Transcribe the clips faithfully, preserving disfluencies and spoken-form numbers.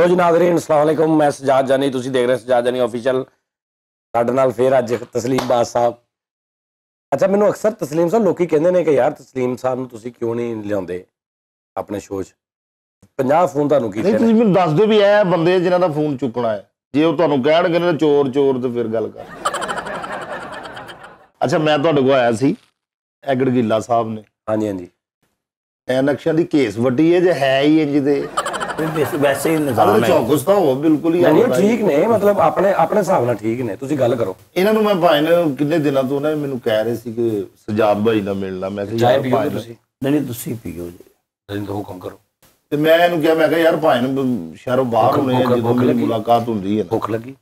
लो जी नाज़रीन अस्सलाम वालेकुम, मैं सजाद जानी, तुसी देख रहे सजाद जानी ऑफिशियल। साडे नाल फिर अज तस्लीम बाज साहब। अच्छा, मैनू अक्सर तस्लीम साहब लोग कहते हैं कि यार तस्लीम साहब नूं तुसी क्यों नहीं लियाउंदे अपने शो च? पचास फोन तुहानूं कीते नहीं, तुसीं मैनूं दस दिओ भी ऐ बंदे जिन्हां दा फोन चुकना है, जे वो तुहानूं कहणगे ना चोर चोर तो फिर गल कर। अच्छा, मैं तुहाडे कोल आया सी गड़गीला साहब ने। हाँ जी हाँ जी, नक्शा दी केस वड्डी है जे है ही इंज दे वैसे ही निजाम है। चौकस तो हो बिल्कुल ही नहीं ठीक ने, मतलब अपने अपने हिसाब नाल ठीक ने, तुसी गल करो। इन्हां नूं मैं भाई ने किन्ने दिनां तो ना मैनूं कह रहे सी कि सजाद भाई नाल मिलना। मैं कहा चाय यार पीओ भाई तुसी? नहीं नहीं तुसी पियो जी, नहीं तो हुक्म करो। ते मैं इहनूं कहा, मैं कहा यार भाई ने शहरों बाहर होने भुख- जदों भुख मेरी लगी? मुलाकात हुंदी है ना। भुख लगी?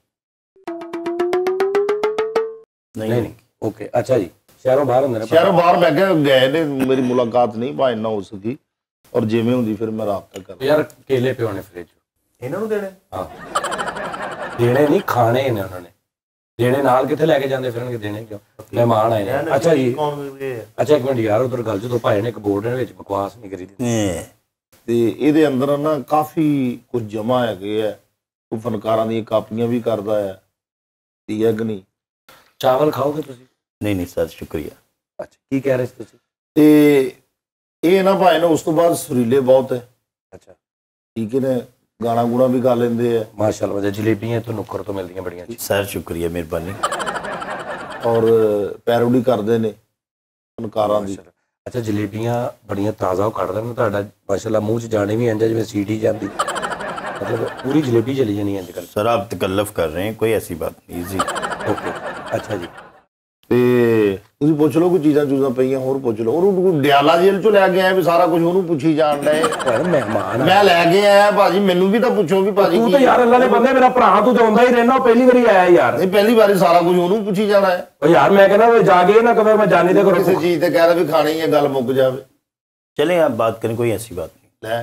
नहीं नहीं नहीं, ओके। अच्छा जी, शहरों बाहर होंदे ने? शहरों बाहर मैं कहा गए ने, मेरी मुलाकात नहीं भाई ना हो सकी, और जिवें हुंदी फिर मैं राबता कर। यार केले पिओ ने फ्रिज इन्हां नूं देने? हाँ, देने नहीं खाने ने उन्होंने। देने नाल किथे लेके जांदे फिरनगे, देने क्यों? मेहमान आए ने। अच्छा जी, अच्छा एक मिनट यार, उधर गल जो भाई ने एक बोर्ड ने विच बकवास नहीं करी दी। ਤੇ ਇਹਦੇ ਅੰਦਰ ਨਾ ਕਾਫੀ ਕੁਝ ਜਮਾ ਹੈਗੇ ਹੈ। ਉਹ ਫਨਕਾਰਾਂ ਦੀਆਂ ਕਾਪੀਆਂ ਵੀ ਕਰਦਾ ਹੈ, ਠੀਕ ਹੈ ਕਿ ਨਹੀਂ? चावल खाओगे तुसी? नहीं नहीं सर शुक्रिया। अच्छा, की कह रहे थे तुसी? ਤੇ ਇਹ ਨਾ ਭਾਈ ਨਾ ਉਸ ਤੋਂ ਬਾਅਦ ਸੁਰੀਲੇ ਬਹੁਤ ਹੈ, अच्छा, ਠੀਕ ਹੈ ਨੇ, ਗਾਣਾ ਗੁਣਾ ਵੀ ਗਾ ਲੈਂਦੇ ਆ, माशाल्लाह। मुझे जलेबियां तो नुक्कर तो मिलदियां बड़ियां अच्छी। सर शुक्रिया मेहरबानी। ਔਰ ਪੈਰੋਡੀ ਕਰਦੇ ਨੇ ਫਨਕਾਰਾਂ ਦੀ। अच्छा, जलेबियां बड़ियां ताज़ा कट देन तुहाडा माशाल्लाह, मूँह च जाने भी इंज जिवें सीटी जांदी, मतलब पूरी जलेबी चली जानी है अजकल। सर आप तकल्लफ कर रहे हैं, कोई ऐसी बात नहीं जी। ओके, अच्छा जी। ਤੇ ਤੁਸੀਂ ਪੁੱਛ ਲਓ ਕੋਈ ਚੀਜ਼ਾਂ ਚੂਜ਼ਾਂ ਪਈਆਂ ਹੋਰ ਪੁੱਛ ਲਓ। ਉਹਨੂੰ ਡਿਆਲਾ ਜੇਲ੍ਹ ਚੋਂ ਲੈ ਕੇ ਆਇਆ ਵੀ ਸਾਰਾ ਕੁਝ ਉਹਨੂੰ ਪੁੱਛੀ ਜਾਣ ਡਏ। ओए मेहमान ਮੈਂ ਲੈ ਕੇ ਆਇਆ ਭਾਜੀ, ਮੈਨੂੰ ਵੀ ਤਾਂ ਪੁੱਛੋ ਵੀ ਭਾਜੀ तू तो यार अल्लाह दे बंदे, मेरा भरा तू तो आंदा ही रहना, पहली बारी आया यार। ਨਹੀਂ, ਪਹਿਲੀ ਵਾਰੀ ਸਾਰਾ ਕੁਝ ਉਹਨੂੰ ਪੁੱਛੀ ਜਾਣਾ ਹੈ। ओ यार मैं कहना वो जागे ना कवे मैं जाने दे करो। ਕਿਸੇ ਚੀਜ਼ ਤੇ ਕਹਿ ਰਿਹਾ ਵੀ ਖਾਣੀ ਹੈ, ਗੱਲ ਮੁੱਕ ਜਾਵੇ। चलें आप बात करें, कोई ऐसी बात नहीं। ਲੈ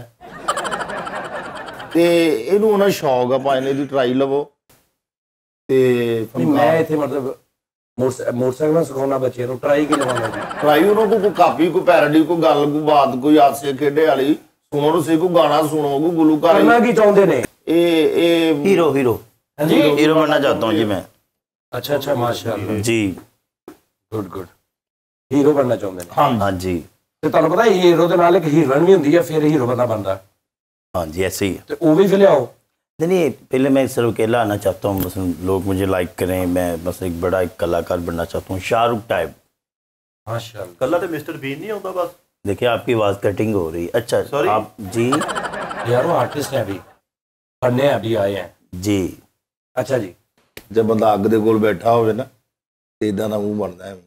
ਤੇ ਇਹਨੂੰ ਉਹਨਾਂ ਸ਼ੌਕ ਆ ਭਾਈ ਨੇ, ਇਹਦੀ ਟਰਾਈ ਲਵੋ। ਤੇ नहीं, मैं इथे मतलब मोटरसाइकिल में सिखाना बच्चे ਨੂੰ ट्राई की लवाना जी। ਟਰਾਈ ਉਹਨੂੰ ਕੋਈ ਕਾਪੀ, ਕੋਈ ਪੈਰਡੀ, ਕੋਈ ਗੱਲ, ਕੋਈ ਬਾਤ, ਕੋਈ ਹਾਸੇ ਖੇਡੇ ਵਾਲੀ ਸੁਣੋ, ਤੁਸੀਂ ਕੋਈ ਗਾਣਾ ਸੁਣੋ, ਕੋਈ ਗੁਲੂਕਾਰੀ। करना की चाहते ने? ਇਹ ਇਹ हीरो हीरो हाँ जी, हीरो बनना चाहता हूँ जी मैं। अच्छा अच्छा, माशाल्लाह, जी गुड गुड। हीरो बनना चाहते ने? ਹਾਂ हाँ जी, ਤੇ ਤੁਹਾਨੂੰ ਪਤਾ ਹੀਰੋ ਦੇ ਨਾਲ ਇੱਕ ਹੀਰੋਇਨ ਵੀ ਹੁੰਦੀ ਹੈ, ਫਿਰ ਹੀਰੋ ਬੰਦਾ ਬਣਦਾ। हाँ जी ऐसे ही है। ਤੇ ਉਹ ਵੀ ਫਿਰ ਲਿਆਓ। नहीं नहीं, पहले मैं सिर्फ अकेला आना चाहता हूँ, बस लोग मुझे लाइक करें, मैं बस एक बड़ा एक कलाकार बनना चाहता हूँ, शाहरुख टाइप। माशाल्लाह, कल्ला तो मिस्टर बीन नहीं होता बस। देखिए आपकी आवाज़ कटिंग हो रही। अच्छा Sorry? आप जी यार वो आर्टिस्ट है, अभी पढ़ने अभी आए हैं। जी अच्छा जी, ਜਦ ਬੰਦਾ ਅੱਗ ਦੇ ਕੋਲ ਬੈਠਾ ਹੋਵੇ ਨਾ ਤੇ ਇਦਾਂ ਦਾ ਮੂੰਹ ਬਣਦਾ ਹੈ।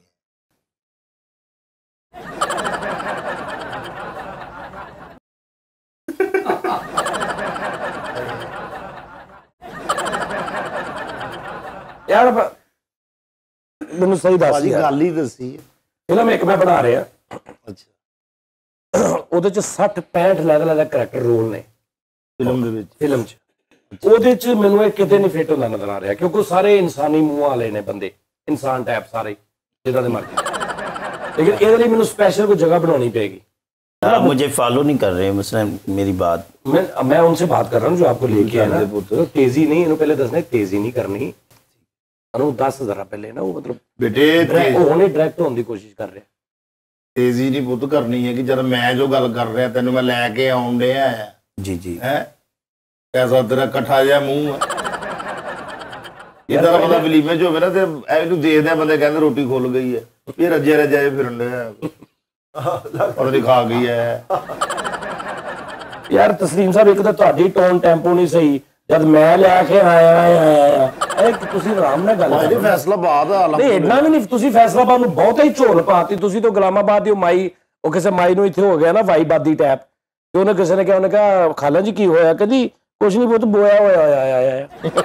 यार ਮੈਨੂੰ ਸਹੀ ਦੱਸ ਭਾਜੀ ਯਾਰ, ਗੱਲ ਹੀ ਦੱਸੀ ਹੈ। ਫਿਲਮ ਇੱਕ ਮੈਂ ਬਣਾ ਰਿਹਾ, ਅੱਛਾ, ਉਹਦੇ ਚ ਸੱਠ ਪੈਂਹਠ ਅਲੱਗ ਅਲੱਗ ਕਰੈਕਟਰ ਰੋਲ ਨੇ ਫਿਲਮ ਦੇ ਵਿੱਚ ਫਿਲਮ ਚ। ਉਹਦੇ ਚ ਮੈਨੂੰ ਇਹ ਕਿਤੇ ਨਹੀਂ ਫਿੱਟ ਹੁੰਦਾ ਨਜ਼ਰ ਆ ਰਿਹਾ, ਕਿਉਂਕਿ ਸਾਰੇ ਇਨਸਾਨੀ ਮੂੰਹ ਵਾਲੇ ਨੇ ਬੰਦੇ, ਇਨਸਾਨ ਟਾਈਪ ਸਾਰੇ ਜਿੱਦਾਂ ਦੇ ਮਰਜ਼ੀ। ਲੇਕਿਨ ਇਹਦੇ ਲਈ ਮੈਨੂੰ ਸਪੈਸ਼ਲ ਕੋਈ जगह बनानी पड़ेगी। आप मुझे फॉलो नहीं कर रहे मसलन मेरी बात। मैं मैं उनसे बात कर रहा हूँ जो आपको लेके आए ना, तो तेजी नहीं, इन्हों पहले दसना तेजी नहीं करनी, इन्हों दस जरा पहले ना वो मतलब ਬੇਟੇ direct- ਉਹ ਹੁਣੇ ਡਾਇਰੈਕਟ ਹੋਣ ਦੀ ਕੋਸ਼ਿਸ਼ ਕਰ ਰਿਹਾ। ਤੇਜ਼ੀ ਨਹੀਂ ਪੁੱਤ ਕਰਨੀ ਹੈ ਕਿ ਜਦ ਮੈਂ ਜੋ ਗੱਲ ਕਰ ਰਿਹਾ ਤੈਨੂੰ ਮੈਂ ਲੈ ਕੇ ਆਉਣ ਡਿਆ ਹੈ जी जी ਹੈ, ਐਸਾ ਤੇਰਾ ਇਕੱਠਾ ਜਿਹਾ ਮੂੰਹ ਹੈ। ਇਹਦਾ ਬੰਦਾ ਫਿਲਮਾਂ 'ਚ ਹੋਵੇ ਨਾ ਤੇ ਇਹਨੂੰ ਦੇਖਦੇ ਬੰਦੇ ਕਹਿੰਦੇ ਰੋਟੀ ਖੁੱਲ ਗਈ ਹੈ, ਇਹ ਰੱਜੇ ਰੱਜੇ ਫਿਰਨ ਡਿਆ, ਪਤਾ ਨਹੀਂ ਖਾ ਗਈ ਹੈ। ਯਾਰ ਤਸਲੀਮ ਸਾਹਿਬ, ਇੱਕ ਤਾਂ ਤੁਹਾਡੀ ਟੋਨ ਟੈਂਪੋ ਨਹੀਂ ਸਹੀ, ਜਦ ਮੈਂ ਲੈ ਕੇ ਆਇਆ ਆਇਆ ਇਹ ਤੁਸੀਂ ਆਰਾਮ ਨਾਲ ਗੱਲ ਇਹ ਕਰੋ। ਫੈਸਲਾ ਬਾਅਦ ਆ ਨਹੀਂ ਇੰਨਾ ਵੀ ਨਹੀਂ, ਤੁਸੀਂ ਫੈਸਲਾਬਾਦ ਨੂੰ ਬਹੁਤ ਹੀ ਝੋਲ ਪਾਤੀ। ਤੁਸੀਂ ਤਾਂ ਗੁਲਾਮਾਬਾਦ ਦੀ ਉਹ ਮਾਈ, ਉਹ ਕਿਸੇ ਮਾਈ ਨੂੰ ਇੱਥੇ ਹੋ ਗਿਆ ਨਾ ਵਾਈਬਾਦੀ ਟੈਪ, ਤੇ ਉਹਨੇ ਕਿਸੇ ਨੇ ਕਿਹਾ, ਉਹਨੇ ਕਿਹਾ ਖਾਲਾ ਜੀ ਕੀ ਹੋਇਆ, ਕਹਿੰਦੀ ਕੁਛ ਨਹੀਂ ਬਹੁਤ ਬੋਇਆ ਹੋਇਆ ਹੋਇਆ ਆਇਆ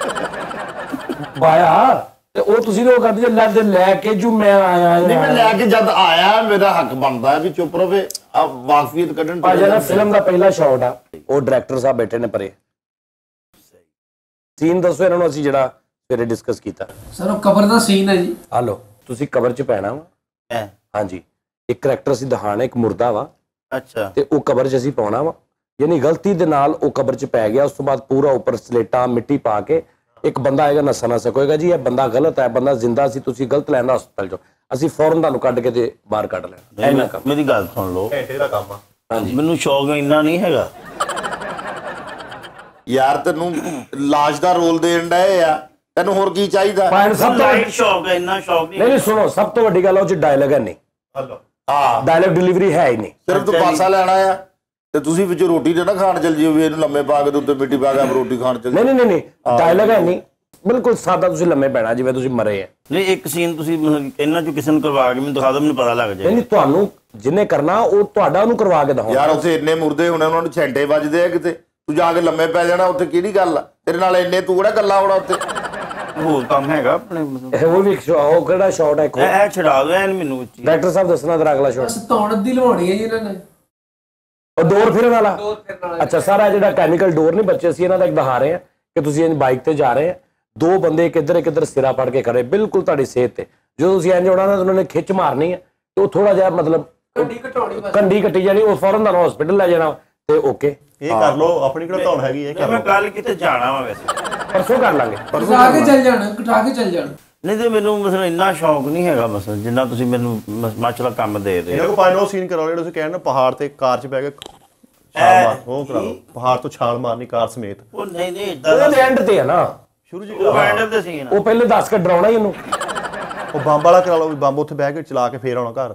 ਬਾਇਆ, ਤੇ ਉਹ ਤੁਸੀਂ ਉਹ ਕਰਦੇ ਲੱਦ ਲੈ ਕੇ ਜੂ ਮੈਂ ਆਇਆ। ਨਹੀਂ, ਮੈਂ ਲੈ ਕੇ ਜਦ ਆਇਆ ਮੇਰਾ ਹੱਕ ਬਣਦਾ ਹੈ ਵੀ ਚੁੱਪ ਰਵੇ, ਆ ਵਾਕਫੀਅਤ ਕੱਢਣ। ਆ ਜਿਹੜਾ ਫਿਲਮ ਦਾ ਪਹਿਲਾ ਸ਼ਾਟ ਆ, ਉਹ ਡਾਇਰੈਕਟਰ ਸਾਹਿਬ ਬੈਠੇ ਨੇ ਪਰੇ, ਸੀਨ ਦੱਸੋ ਇਹਨਾਂ ਨੂੰ, ਅਸੀਂ ਜਿਹੜਾ ਸਵੇਰੇ ਡਿਸਕਸ ਕੀਤਾ। ਸਰ ਉਹ ਕਬਰ ਦਾ ਸੀਨ ਹੈ ਜੀ। ਆ ਲੋ, ਤੁਸੀਂ ਕਵਰ 'ਚ ਪੈਣਾ ਵਾ। ਹਾਂਜੀ, ਇੱਕ ਕਰੈਕਟਰ ਅਸੀਂ ਦਿਖਾਣਾ, ਇੱਕ ਮੁਰਦਾ ਵਾ, अच्छा ਤੇ ਉਹ ਕਵਰ 'ਚ ਅਸੀਂ ਪਾਉਣਾ ਵਾ, ਯਾਨੀ ਗਲਤੀ ਦੇ ਨਾਲ ਉਹ ਕਬਰ 'ਚ ਪੈ ਗਿਆ। ਉਸ ਤੋਂ ਬਾਅਦ ਪੂਰਾ ਉੱਪਰ ਸਲੇਟਾਂ ਮਿੱਟੀ ਪਾ ਕੇ ਇੱਕ ਬੰਦਾ ਆਏਗਾ ਨੱਸਾ ਨਾ ਸਕੋਏਗਾ ਜੀ ਇਹ ਬੰਦਾ ਗਲਤ ਹੈ, ਬੰਦਾ ਜ਼ਿੰਦਾ ਸੀ, ਤੁਸੀਂ ਗਲਤ ਲੈਂਦਾ ਹਸਪਤਾਲ 'ਚੋਂ, ਅਸੀਂ ਫੌਰਨ ਤੁਹਾਨੂੰ ਕੱਢ ਕੇ ਤੇ ਬਾਹਰ ਕੱਢ ਲੈਣਾ। ਇੰਨਾ ਕੰਮ। ਮੇਰੀ ਗੱਲ ਸੁਣ ਲਓ, ਘੰਟੇ ਦਾ ਕੰਮ ਆ। ਹਾਂਜੀ ਮੈਨੂੰ ਸ਼ੌਕ ਇੰਨਾ ਨਹੀਂ ਹੈਗਾ ਯਾਰ ਤੈਨੂੰ ਲਾਸ਼ ਦਾ ਰੋਲ ਦੇਣ ਡਏ ਆ, ਤੈਨੂੰ ਹੋਰ ਕੀ ਚਾਹੀਦਾ? ਪਾਇਨ ਸਭ ਤੋਂ ਲਾਈਟ ਸ਼ੌਕ ਹੈ, ਇੰਨਾ ਸ਼ੌਕ ਨਹੀਂ। ਨਹੀਂ ਨਹੀਂ ਸੁਣੋ, ਸਭ ਤੋਂ ਵੱਡੀ ਗੱਲ ਉਹ 'ਚ ਡਾਇਲੌਗ ਹੈ ਨਹੀਂ, ਹਲੋ ਹਾਂ ਡਾਇਲੌਗ ਡਿਲੀਵਰੀ ਹੈ ਹੀ ਨਹੀਂ। ਸਿਰਫ ਤੂੰ ਪਾਸਾ ਲੈਣਾ ਆ ਤੇ ਤੁਸੀਂ ਵਿੱਚ ਰੋਟੀ ਦੇ ਨਾ ਖਾਣ ਚੱਲ ਜਿਓ ਵੀ ਇਹਨੂੰ ਲੰਮੇ ਪਾ ਕੇ ਤੇ ਉੱਤੇ ਮਿੱਟੀ ਪਾ ਕੇ ਆਪ ਰੋਟੀ ਖਾਣ ਚੱਲ ਨਹੀਂ ਨਹੀਂ ਨਹੀਂ ਨਹੀਂ ਡਾਇਲੌਗ ਹੈ ਨਹੀਂ, ਬਿਲਕੁਲ ਸਾਦਾ ਤੁਸੀਂ ਲੰਮੇ ਪੈਣਾ ਜਿਵੇਂ ਤੁਸੀਂ ਮਰੇ ਆ। ਨਹੀਂ ਇੱਕ ਸੀਨ ਤੁਸੀਂ ਮਤਲਬ ਇਹਨਾਂ ਚੋਂ ਕਿਸੇ ਨੂੰ ਕਰਵਾ ਕੇ ਮੈਨੂੰ ਦਿਖਾ ਦਿਓ, ਮੈਨੂੰ ਪਤਾ ਲੱਗ ਨਹੀਂ ਜਾਏ। ਨਹੀਂ ਤੁਹਾਨੂੰ ਜਿਹਨੇ ਕਰਨਾ ਉਹ ਤੁਹਾਡਾ ਉਹਨੂੰ ਕਰਵਾ ਕੇ ਦਿਖਾਓ। ਯਾਰ ਉੱਥੇ ਇੰਨੇ ਮੁਰਦੇ ਹੋਣੇ, ਉਹਨਾਂ ਨੂੰ ਛੈਂਟੇ ਵੱਜਦੇ ਆ ਕਿਤੇ, ਤੂੰ ਜਾ ਕੇ ਲੰਮੇ ਪੈ ਜਾਣਾ ਉੱਥੇ, ਕਿਹੜੀ ਗੱਲ ਆ? ਤੇਰੇ ਨਾਲ ਇੰਨੇ ਤੂੰ ਕਿਹੜਾ ਗੱਲਾਂ ਹੋਣਾ ਉੱਥੇ? ਹੋਰ ਕੰਮ ਹੈਗਾ ਆਪਣੇ ਮਤਲਬ ਇਹ ਉਹ ਵੀ ਇੱਕ ਸ਼ੋ- ਉਹ ਕਿਹੜਾ ਸ਼ਾਟ ਹੈ? ਇਹ ਇਹ ਛਡਾ ਦਿਓ ਐਨ ਮੈਨੂੰ ਵਿੱਚ ਹੀ। ਡਾਇਰੈਕਟਰ ਸਾਹਿਬ ਦੱਸਣਾ ਤੇਰਾ ਅਗਲਾ ਸ਼ਾਟ। ਬਸ ਧੌਣ ਦੀ ਲਵਾਉਣੀ ਹੈ ਜੀ ਇਹਨਾਂ ਨੇ, ਉਹ ਡੋਰ ਫਿਰਨ ਵਾਲਾ। ਡੋਰ ਫਿਰਨ ਵਾਲਾ। ਅੱਛਾ ਸਾਰਾ ਜਿਹੜਾ ਕੈਮੀਕਲ ਡੋਰ ਨਹੀਂ ਬੱਚੇ ਸੀ ਇਹਨਾਂ ਦਾ ਇੱਕ ਦਿਖਾ ਰਹੇ ਆ ਕਿ ਤੁਸੀਂ ਇਹ ਬਾਈਕ ਤੇ ਜਾ ਰਹੇ ਆ, ਦੋ ਬੰਦੇ ਇੱਕ ਇੱਧਰ ਇੱਕ ਇੱਧਰ ਸਿਰਾ ਫੜ ਕੇ ਖੜੇ ਬਿਲਕੁਲ ਤੁਹਾਡੀ ਸਿਹਤ ਤੇ, ਜਦੋਂ ਤੁਸੀਂ ਇੰਜ ਹੋਣਾ ਨਾ ਉਹਨਾਂ ਨੇ ਖਿੱਚ ਮਾਰਨੀ ਹੈ ਤੇ ਉਹ ਥੋੜਾ ਜਿਹਾ ਮਤਲਬ ਕੰਡੀ ਘਟਾਉਣੀ ਬਸ। ਕੰਡੀ ਕੱਟੀ ਜਾਣੀ, ਉਹ ਫੌਰਨ ਤੁਹਾਨੂੰ ਹਸਪੀਟਲ ਲੈ ਜਾਣਾ ਤੇ ਓਕੇ ਇਹ ਕਰ ਲਓ, ਆਪਣੀ ਕਿਹੜਾ ਧੌਣ ਹੈਗੀ, ਇਹ ਕਰ ਮੈਂ ਲਓ। ਕੱਲ ਕਿਤੇ ਜਾਣਾ ਵਾ ਵੈਸੇ, ਪਰਸੋਂ ਕਰ ਲਾਂਗੇ। ਕਟਾ ਕੇ ਚੱਲ ਜਾਣਾ, ਕਟਾ ਕੇ ਚੱਲ ਜਾਣਾ। ਨਹੀਂ ਤੇ ਮੈਨੂੰ ਮਤਲਬ ਇੰਨਾ ਸ਼ੌਕ ਨਹੀਂ ਹੈਗਾ ਮਸਲ ਜਿੰਨਾ ਤੁਸੀਂ ਮੈਨੂੰ ਮਾਸ਼ਾਅੱਲਾ ਕੰਮ ਦੇ ਰਹੇ ਇਹਨਾਂ ਕੋ ਪਾਇਨ ਉਹ ਸੀਨ ਕਰਾਓ ਜਿਹੜਾ ਤੁਸੀਂ ਕਹਿੰਦੇ ਪਹਾੜ ਤੇ ਕਾਰ 'ਚ ਬਹਿ ਕੇ ਛਾਲ ਮਾਰ, ਉਹ ਕਰਾ ਲਓ, ਪਹਾੜ ਤੋਂ ਛਾਲ ਮਾਰਨੀ ਕਾਰ ਸਮੇਤ। ਉਹ ਨਹੀਂ ਨਹੀਂ ਇਦਾਂ ਉਹਦੇ ਐਂਡ ਤੇ ਆ ਨਾ, ਸ਼ੁਰੂ ਜੀ ਉਹ ਐਂਡ ਆਫ ਦਾ ਸੀਨ ਉਹ ਪਹਿਲੇ ਦੱਸ ਕੇ ਡਰਾਉਣਾ ਹੀ ਉਹਨੂੰ। ਉਹ ਬੰਬ ਵਾਲਾ ਕਰਾ ਲਓ ਵੀ ਬੰਬ ਉੱਥੇ ਬਹਿ ਕੇ ਚਲਾ ਕੇ ਫੇਰ ਆਉਣਾ ਘਰ।